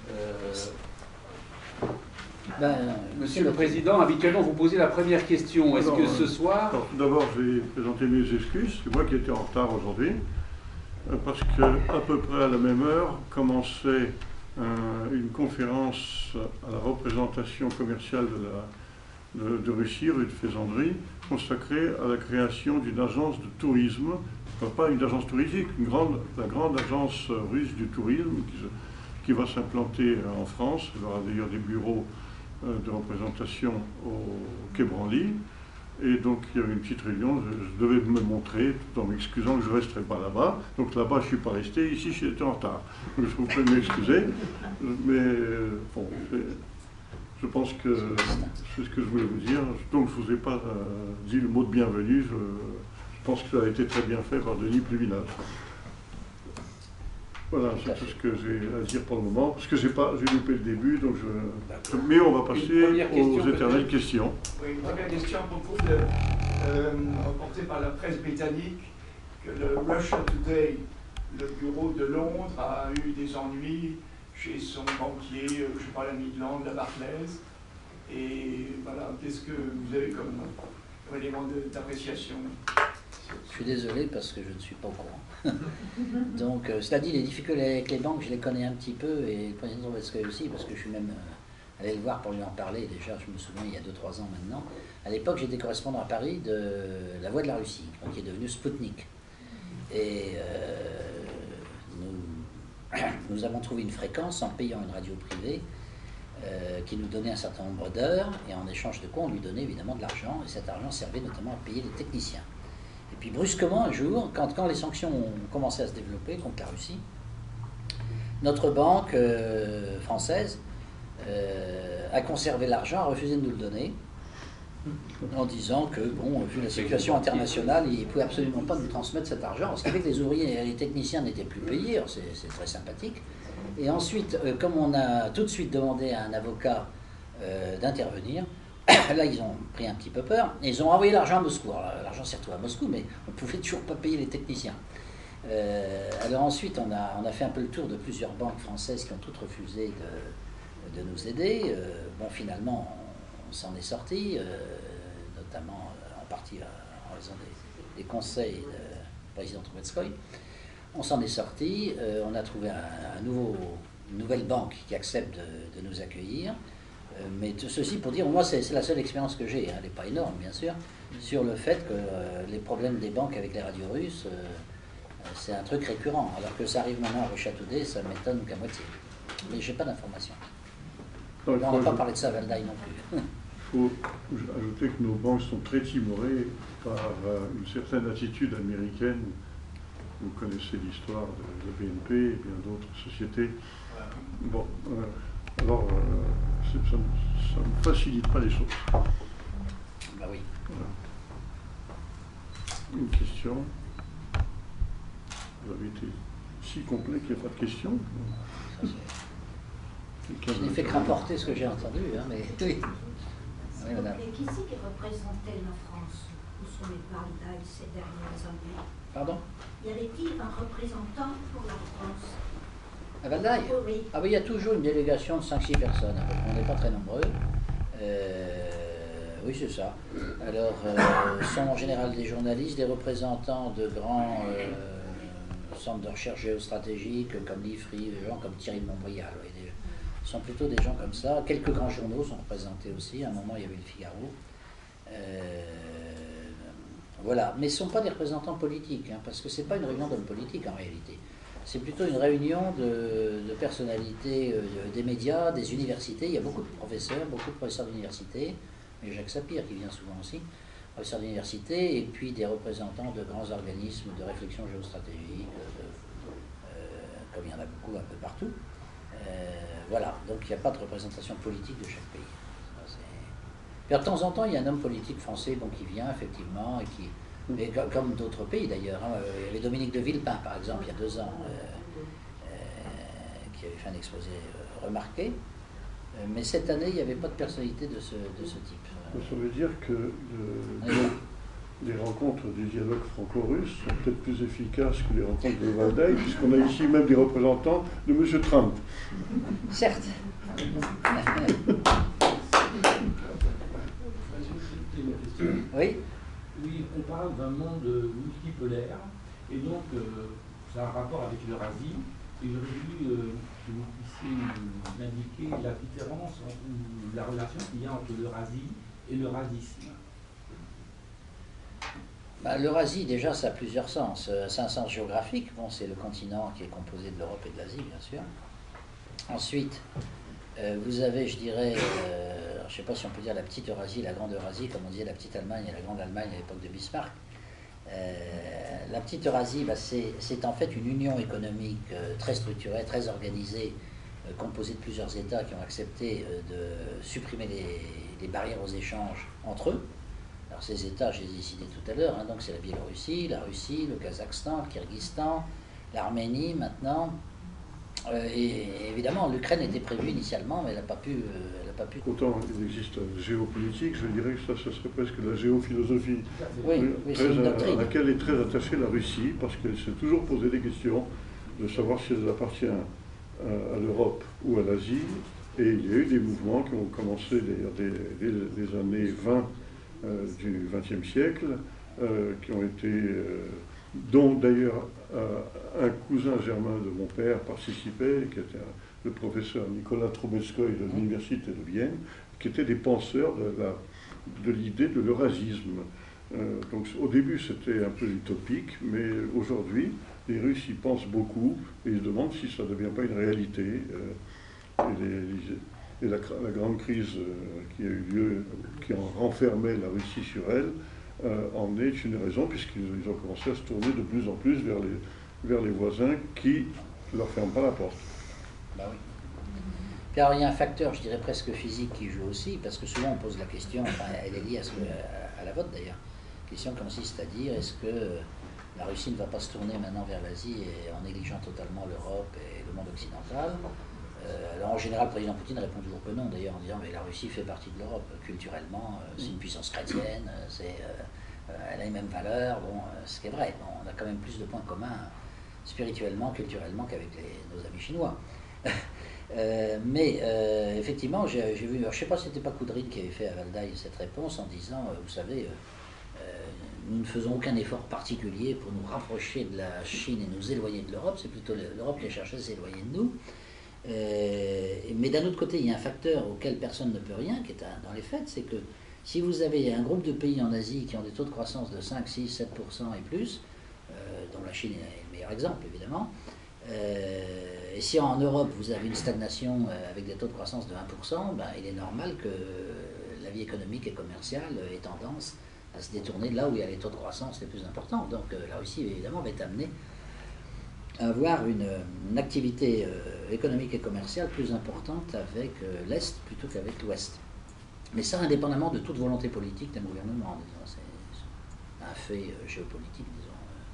Euh, ben, Monsieur le Président, habituellement vous posez la première question. Est-ce que ce soir... Tout d'abord, je vais présenter mes excuses. C'est moi qui étais en retard aujourd'hui, parce qu'à peu près à la même heure commençait un, une conférence à la représentation commerciale de la de, de Russie, rue de Faisanderie, consacrée à la création d'une agence de tourisme, enfin, pas une agence touristique, une grande, la grande agence russe du tourisme qui, qui va s'implanter en France. Il y aura d'ailleurs des bureaux euh, de représentation au Quai Branly. Et donc il y avait une petite réunion, je, je devais me montrer tout en m'excusant que je ne resterai pas là-bas. Donc là-bas je ne suis pas resté, ici j'étais en retard. Donc je vous prie de m'excuser. Mais euh, bon, je pense que c'est ce que je voulais vous dire. Donc je ne vous ai pas euh, dit le mot de bienvenue. Je, je pense que ça a été très bien fait par Denis Pluvinage. Voilà, c'est tout ce que j'ai à dire pour le moment, parce que j'ai pas, j'ai loupé le début, donc je... Mais on va passer aux éternelles questions. Oui, une première question à propos de, euh, reportée par la presse britannique, que le Russia Today, le bureau de Londres, a eu des ennuis chez son banquier, euh, je ne sais pas, la Midland, la Barclays. Et voilà, qu'est-ce que vous avez comme, comme élément d'appréciation? Je suis désolé parce que je ne suis pas au courant. Donc, euh, cela dit, les difficultés avec les banques, je les connais un petit peu, et le président Troubetskoy aussi, parce que je suis même euh, allé le voir pour lui en parler, déjà, je me souviens, il y a deux trois ans maintenant. À l'époque, j'étais correspondant à Paris de La Voix de la Russie, donc qui est devenu Spoutnik. Et euh, nous, nous avons trouvé une fréquence en payant une radio privée euh, qui nous donnait un certain nombre d'heures, et en échange de quoi on lui donnait évidemment de l'argent, et cet argent servait notamment à payer les techniciens. Et puis brusquement, un jour, quand, quand les sanctions ont commencé à se développer contre la Russie, notre banque euh, française euh, a conservé l'argent, a refusé de nous le donner, en disant que, bon, vu la situation internationale, il ne pouvait absolument pas nous transmettre cet argent. Ce qui fait que les ouvriers et les techniciens n'étaient plus payés, c'est très sympathique. Et ensuite, euh, comme on a tout de suite demandé à un avocat euh, d'intervenir, là, ils ont pris un petit peu peur, et ils ont envoyé l'argent à Moscou. L'argent s'est retrouvé à Moscou, mais on ne pouvait toujours pas payer les techniciens. Euh, alors ensuite, on a, on a fait un peu le tour de plusieurs banques françaises qui ont toutes refusé de, de nous aider. Euh, bon, finalement, on, on s'en est sorti, euh, notamment euh, en partie euh, en raison des, des conseils du président Troubetskoy. On s'en est sorti, euh, on a trouvé un, un nouveau, une nouvelle banque qui accepte de, de nous accueillir. Mais tout ceci pour dire, moi c'est la seule expérience que j'ai, hein, elle n'est pas énorme bien sûr, sur le fait que euh, les problèmes des banques avec les radios russes, euh, c'est un truc récurrent, alors que ça arrive maintenant à Russia Today, ça m'étonne qu'à moitié. Mais j'ai pas d'informations. On n'a pas parlé de ça à Valdai non plus. Il faut ajouter que nos banques sont très timorées par euh, une certaine attitude américaine. Vous connaissez l'histoire de la B N P et bien d'autres sociétés. Bon, euh, alors... Euh, Ça, ça ne facilite pas les choses. Bah oui. Voilà. Une question. Vous avez été si complet qu'il n'y a pas de question. Je n'ai fait que rapporter ce que j'ai entendu, hein, mais oui. Oui, madame. Et qui c'est qui représentait la France où sont les Valdai ces dernières années? Pardon? Y avait-il un représentant pour la France? À Valdai? Oui. Ah oui, il y a toujours une délégation de cinq six personnes. On n'est pas très nombreux. Euh, oui, c'est ça. Alors, euh, sont en général des journalistes, des représentants de grands euh, centres de recherche géostratégique comme l'I F R I, des gens comme Thierry de Montbrial. Oui, des, ce sont plutôt des gens comme ça. Quelques grands journaux sont représentés aussi. À un moment, il y avait le Figaro. Euh, voilà. Mais ce ne sont pas des représentants politiques, hein, parce que ce n'est pas une réunion d'hommes politiques en réalité. C'est plutôt une réunion de, de personnalités euh, des médias, des universités. Il y a beaucoup de professeurs, beaucoup de professeurs d'université, mais Jacques Sapir qui vient souvent aussi, professeur d'université, et puis des représentants de grands organismes de réflexion géostratégique, de, euh, comme il y en a beaucoup un peu partout. Euh, voilà, donc il n'y a pas de représentation politique de chaque pays. Puis de temps en temps, il y a un homme politique français donc, qui vient effectivement, et qui... Mais comme d'autres pays d'ailleurs, hein. Il y avait Dominique de Villepin par exemple il y a deux ans, euh, euh, qui avait fait un exposé euh, remarqué, euh, mais cette année il n'y avait pas de personnalité de ce, de ce type. Ça veut dire que le, les rencontres des dialogues franco-russes sont peut-être plus efficaces que les rencontres de Valdai, puisqu'on a ici même des représentants de M. Trump. Certes. Oui. Oui, on parle d'un monde multipolaire, et donc euh, ça a un rapport avec l'Eurasie, et j'aurais voulu euh, que vous puissiez m'indiquer la différence, entre, la relation qu'il y a entre l'Eurasie et l'eurasisme? Bah, l'Eurasie, déjà, ça a plusieurs sens. C'est un sens géographique. Bon, c'est le continent qui est composé de l'Europe et de l'Asie, bien sûr. Ensuite, euh, vous avez, je dirais, euh, je ne sais pas si on peut dire la petite Eurasie, la grande Eurasie, comme on disait la petite Allemagne et la grande Allemagne à l'époque de Bismarck. Euh, la petite Eurasie, bah, c'est en fait une union économique euh, très structurée, très organisée, euh, composée de plusieurs États qui ont accepté euh, de supprimer les, les barrières aux échanges entre eux. Alors ces États, je les ai cités tout à l'heure, hein, donc c'est la Biélorussie, la Russie, le Kazakhstan, le Kyrgyzstan, l'Arménie maintenant. Euh, et évidemment, l'Ukraine était prévue initialement, mais elle n'a pas pu... Euh, elle a pas pu... Autant il existe la géopolitique, je dirais que ça, ce serait presque la géophilosophie, oui, oui, très, une à, à laquelle est très attachée la Russie, parce qu'elle s'est toujours posé des questions de savoir si elle appartient à, à l'Europe ou à l'Asie. Et il y a eu des mouvements qui ont commencé d'ailleurs dès, dès les années vingt euh, du vingtième siècle, euh, qui ont été... Euh, dont d'ailleurs euh, un cousin germain de mon père participait, qui était un, le professeur Nicolas Trubetskoy de l'université de Vienne, qui étaient des penseurs de l'idée de, de l'eurasisme. Euh, donc au début c'était un peu utopique, mais aujourd'hui les Russes y pensent beaucoup et ils se demandent si ça ne devient pas une réalité. Euh, et les, et la, la grande crise euh, qui a eu lieu, qui en renfermait la Russie sur elle, Euh, en est une raison, puisqu'ils ont commencé à se tourner de plus en plus vers les, vers les voisins qui ne leur ferment pas la porte. Bah oui. Puis alors il y a un facteur, je dirais presque physique, qui joue aussi, parce que souvent on pose la question, enfin, elle est liée à, ce que, à, à la vôtre d'ailleurs, la question consiste à dire est-ce que la Russie ne va pas se tourner maintenant vers l'Asie en négligeant totalement l'Europe et le monde occidental? Euh, alors en général, le président Poutine répond toujours que non, d'ailleurs, en disant mais la Russie fait partie de l'Europe culturellement, euh, c'est une puissance chrétienne, euh, c'est, euh, euh, elle a les mêmes valeurs, bon, euh, ce qui est vrai. Bon, on a quand même plus de points communs spirituellement, culturellement qu'avec les, nos amis chinois. euh, mais euh, effectivement, j'ai vu, je ne sais pas si c'était pas Koudrine qui avait fait à Valdaï cette réponse en disant, euh, vous savez, euh, euh, nous ne faisons aucun effort particulier pour nous rapprocher de la Chine et nous éloigner de l'Europe, c'est plutôt l'Europe qui a cherché à s'éloigner de nous. Euh, mais d'un autre côté, il y a un facteur auquel personne ne peut rien, qui est un, dans les faits, c'est que si vous avez un groupe de pays en Asie qui ont des taux de croissance de cinq, six, sept pour cent et plus, euh, dont la Chine est le meilleur exemple évidemment, euh, et si en Europe vous avez une stagnation euh, avec des taux de croissance de un pour cent, ben, il est normal que la vie économique et commerciale ait tendance à se détourner de là où il y a les taux de croissance les plus importants. Donc euh, la Russie évidemment va être amenée à avoir une, une activité euh, économique et commerciale plus importante avec euh, l'Est plutôt qu'avec l'Ouest. Mais ça, indépendamment de toute volonté politique d'un gouvernement, disons, c'est un fait euh, géopolitique, disons.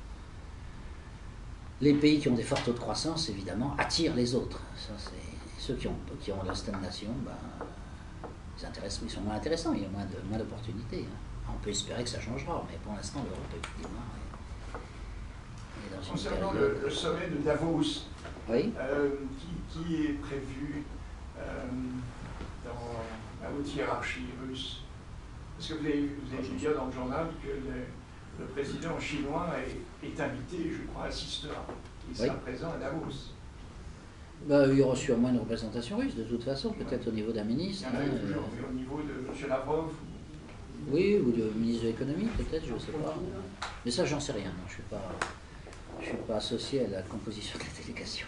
Les pays qui ont des forts taux de croissance, évidemment, attirent les autres. Ça, c'est ceux qui ont, qui ont la stagnation, ben, ils, intéressent, ils sont moins intéressants, il y a moins de, moins d'opportunités. Hein. On peut espérer que ça changera, mais pour l'instant, l'Europe, effectivement, concernant le, le sommet de Davos, oui. euh, qui, qui est prévu euh, dans la haute hiérarchie russe? Parce que vous avez, vous avez dit dans le journal que le, le président chinois est, est invité, je crois, assistera. Il sera oui. présent à Davos. Bah, il y aura sûrement une représentation russe, de toute façon, peut-être ouais. au niveau d'un ministre. Il y en a hein, toujours, euh... au niveau de M. Lavrov. Oui, ou du ministre de l'économie, peut-être, je ne sais pas. Mais ça, j'en sais rien, non, je ne suis pas... Je ne suis pas associé à la composition de la délégation.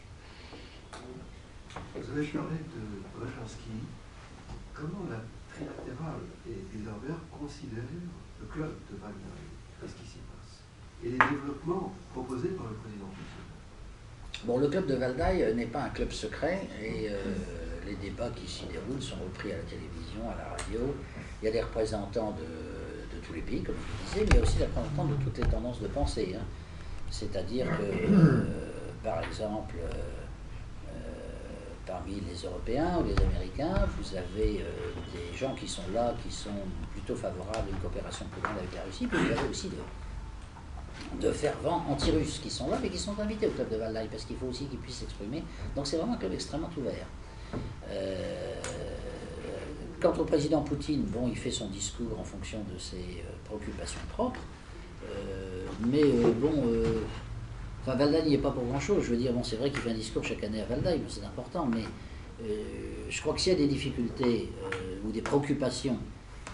Vous avez parlé de Brzezinski. Comment la trilatérale et Bilderberg considèrent le club de Valdaï? Qu'est-ce qui s'y passe? Et les développements proposés par le président Poutine? Bon, le club de Valdaï n'est pas un club secret et euh, les débats qui s'y déroulent sont repris à la télévision, à la radio. Il y a des représentants de, de tous les pays, comme je le disais, mais il y a aussi des représentants de toutes les tendances de pensée. Hein. C'est-à-dire que, euh, par exemple, euh, euh, parmi les Européens ou les Américains, vous avez euh, des gens qui sont là, qui sont plutôt favorables à une coopération plus grande avec la Russie, puis vous avez aussi de, de fervents anti-russes qui sont là, mais qui sont invités au club de Valdaï, parce qu'il faut aussi qu'ils puissent s'exprimer. Donc c'est vraiment un club extrêmement ouvert. Euh, quant au président Poutine, bon, il fait son discours en fonction de ses euh, préoccupations propres. Euh, mais euh, bon, euh, enfin Valdaï n'y est pas pour grand chose. Je veux dire, bon, c'est vrai qu'il fait un discours chaque année à Valdaï, c'est important, mais euh, je crois que s'il y a des difficultés euh, ou des préoccupations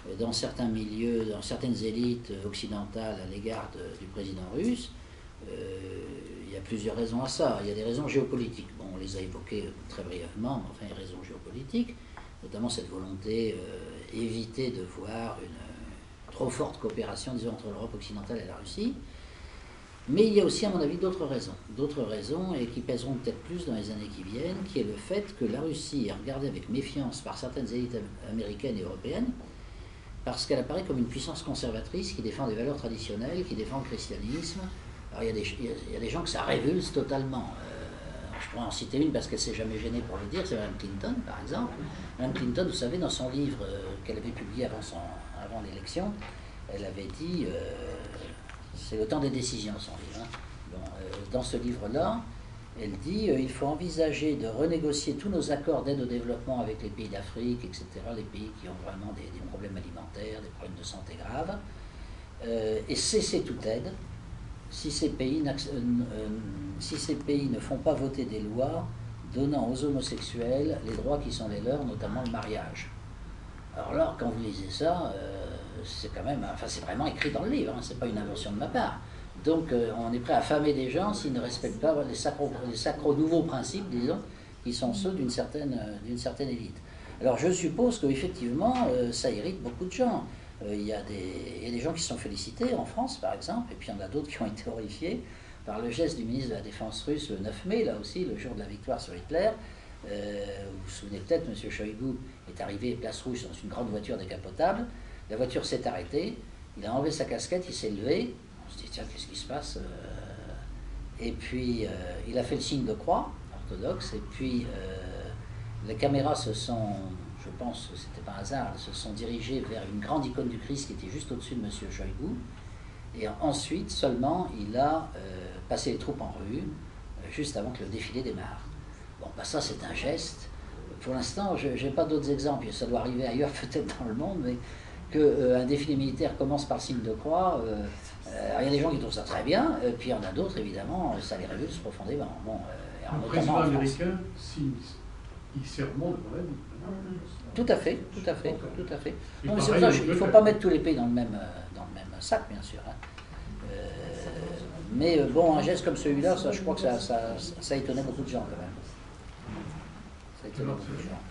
dans certains milieux, dans certaines élites occidentales à l'égard du président russe. Euh, il y a plusieurs raisons à ça. Il y a des raisons géopolitiques. Bon, on les a évoquées très brièvement, mais enfin, il y a des raisons géopolitiques, notamment cette volonté euh, éviter de voir une euh, trop forte coopération, disons, entre l'Europe occidentale et la Russie. Mais il y a aussi, à mon avis, d'autres raisons. D'autres raisons, et qui pèseront peut-être plus dans les années qui viennent, qui est le fait que la Russie est regardée avec méfiance par certaines élites américaines et européennes, parce qu'elle apparaît comme une puissance conservatrice qui défend des valeurs traditionnelles, qui défend le christianisme. Alors il y a des, il y a des gens que ça révulse totalement. Euh, je pourrais en citer une parce qu'elle ne s'est jamais gênée pour le dire, c'est Mme Clinton, par exemple. Mme Clinton, vous savez, dans son livre euh, qu'elle avait publié avant, son, avant l'élection, elle avait dit... Euh, c'est le temps des décisions, son livre. Hein. Bon, euh, dans ce livre-là, elle dit euh, il faut envisager de renégocier tous nos accords d'aide au développement avec les pays d'Afrique, et cetera, les pays qui ont vraiment des, des problèmes alimentaires, des problèmes de santé graves, euh, et cesser toute aide si ces, pays euh, euh, si ces pays ne font pas voter des lois donnant aux homosexuels les droits qui sont les leurs, notamment le mariage. Alors là, quand vous lisez ça, euh, c'est quand même, enfin c'est vraiment écrit dans le livre, hein, c'est pas une invention de ma part. Donc euh, on est prêt à affamer des gens s'ils ne respectent pas les sacro, les sacro nouveaux principes, disons, qui sont ceux d'une certaine, d'une certaine élite. Alors je suppose qu'effectivement, euh, ça irrite beaucoup de gens. Euh, il y a des, il y a des gens qui se sont félicités en France, par exemple, et puis il y en a d'autres qui ont été horrifiés par le geste du ministre de la Défense russe le neuf mai, là aussi, le jour de la victoire sur Hitler. Euh, vous vous souvenez peut-être, M. Shoigu est arrivé place Rouge dans une grande voiture décapotable. La voiture s'est arrêtée, il a enlevé sa casquette, il s'est levé. On se dit, tiens, qu'est-ce qui se passe? Et puis, euh, il a fait le signe de croix, orthodoxe, et puis euh, les caméras se sont, je pense que c'était pas un hasard, se sont dirigées vers une grande icône du Christ qui était juste au-dessus de M. Shoigu. Et ensuite, seulement, il a euh, passé les troupes en rue, euh, juste avant que le défilé démarre. Bon, bah ça, c'est un geste. Pour l'instant, je n'ai pas d'autres exemples. Ça doit arriver ailleurs, peut-être dans le monde, mais qu'un euh, défilé militaire commence par le signe de croix. Euh, euh, il y a des gens qui trouvent ça très bien, et puis il y en a d'autres, évidemment, ça les révulse profondément. Bon, euh, le président américain, s'il s'y remonte quand même. Tout à fait, tout à fait, tout à fait. Non, mais c'est ça, il ne faut pas mettre tous les pays dans le même, dans le même sac, bien sûr. Hein. Euh, mais bon, un geste comme celui-là, ça, je crois que ça, ça, ça a étonné beaucoup de gens quand même. Ça a étonné beaucoup de gens.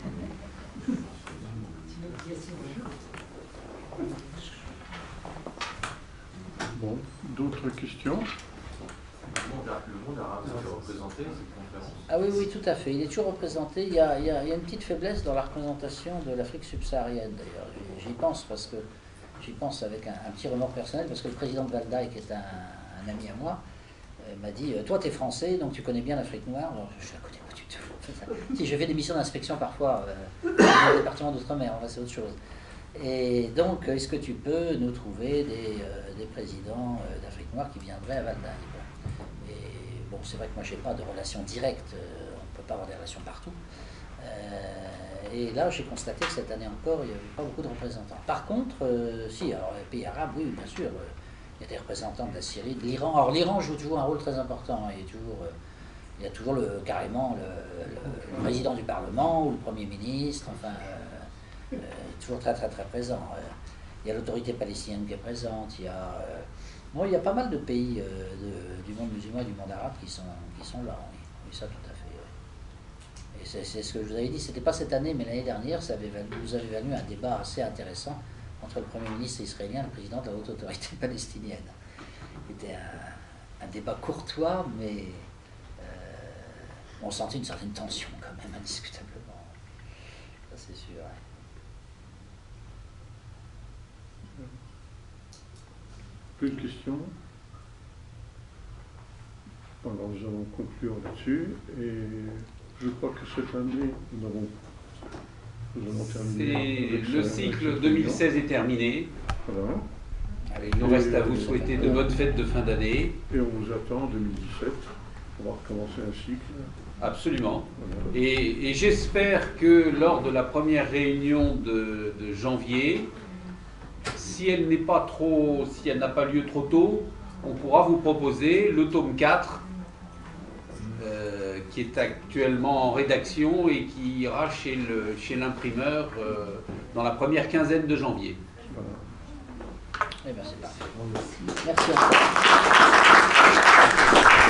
Bon, d'autres questions? Le monde arabe est représenté, cette conférence? Ah oui, oui, tout à fait. Il est toujours représenté. Il y a, il y a, il y a une petite faiblesse dans la représentation de l'Afrique subsaharienne, d'ailleurs. J'y pense parce que j'y pense avec un, un petit remords personnel, parce que le président de Valdaï, qui est un, un ami à moi, euh, m'a dit « Toi, tu es français, donc tu connais bien l'Afrique noire. » Alors, je ne la connais pas du tout. Si, je fais des missions d'inspection parfois euh, dans le département d'Outre-mer, c'est autre chose. Et donc, est-ce que tu peux nous trouver des, euh, des présidents euh, d'Afrique noire qui viendraient à Valdaï? Et bon, c'est vrai que moi, je n'ai pas de relation directe, euh, on ne peut pas avoir des relations partout. Euh, et là, j'ai constaté que cette année encore, il n'y avait pas beaucoup de représentants. Par contre, euh, si, alors les pays arabes, oui, bien sûr, euh, il y a des représentants de la Syrie, de l'Iran. Alors l'Iran joue toujours un rôle très important. Il y a toujours, euh, il y a toujours le, carrément le, le, le président du Parlement ou le Premier ministre, enfin, euh, euh, toujours très très très présent. Euh, il y a l'autorité palestinienne qui est présente, il y a... Euh, bon, il y a pas mal de pays euh, de, du monde musulman et du monde arabe qui sont, qui sont là, oui, oui, ça tout à fait. Oui. Et c'est, c'est ce que je vous avais dit, c'était pas cette année, mais l'année dernière, ça avait valu, vous avez valu un débat assez intéressant entre le Premier ministre israélien et le président de la haute autorité palestinienne. C'était un, un débat courtois, mais euh, on sentait une certaine tension quand même, indiscutablement. Ça c'est sûr. Hein. Plus de questions? Alors nous allons conclure là-dessus, et je crois que cette année, nous avons, nous avons terminé. Le cycle deux mille seize est terminé. Voilà. Allez, il nous et reste à vous souhaiter de bonnes fêtes de fin d'année. Et on vous attend en deux mille dix-sept. On va recommencer un cycle. Absolument. Voilà. Et, et j'espère que lors de la première réunion de, de janvier, si elle n'est pas trop, si elle n'a pas lieu trop tôt, on pourra vous proposer le tome quatre, euh, qui est actuellement en rédaction et qui ira chez le, chez l'imprimeur euh, dans la première quinzaine de janvier. Eh bien, c'est parfait. Merci encore.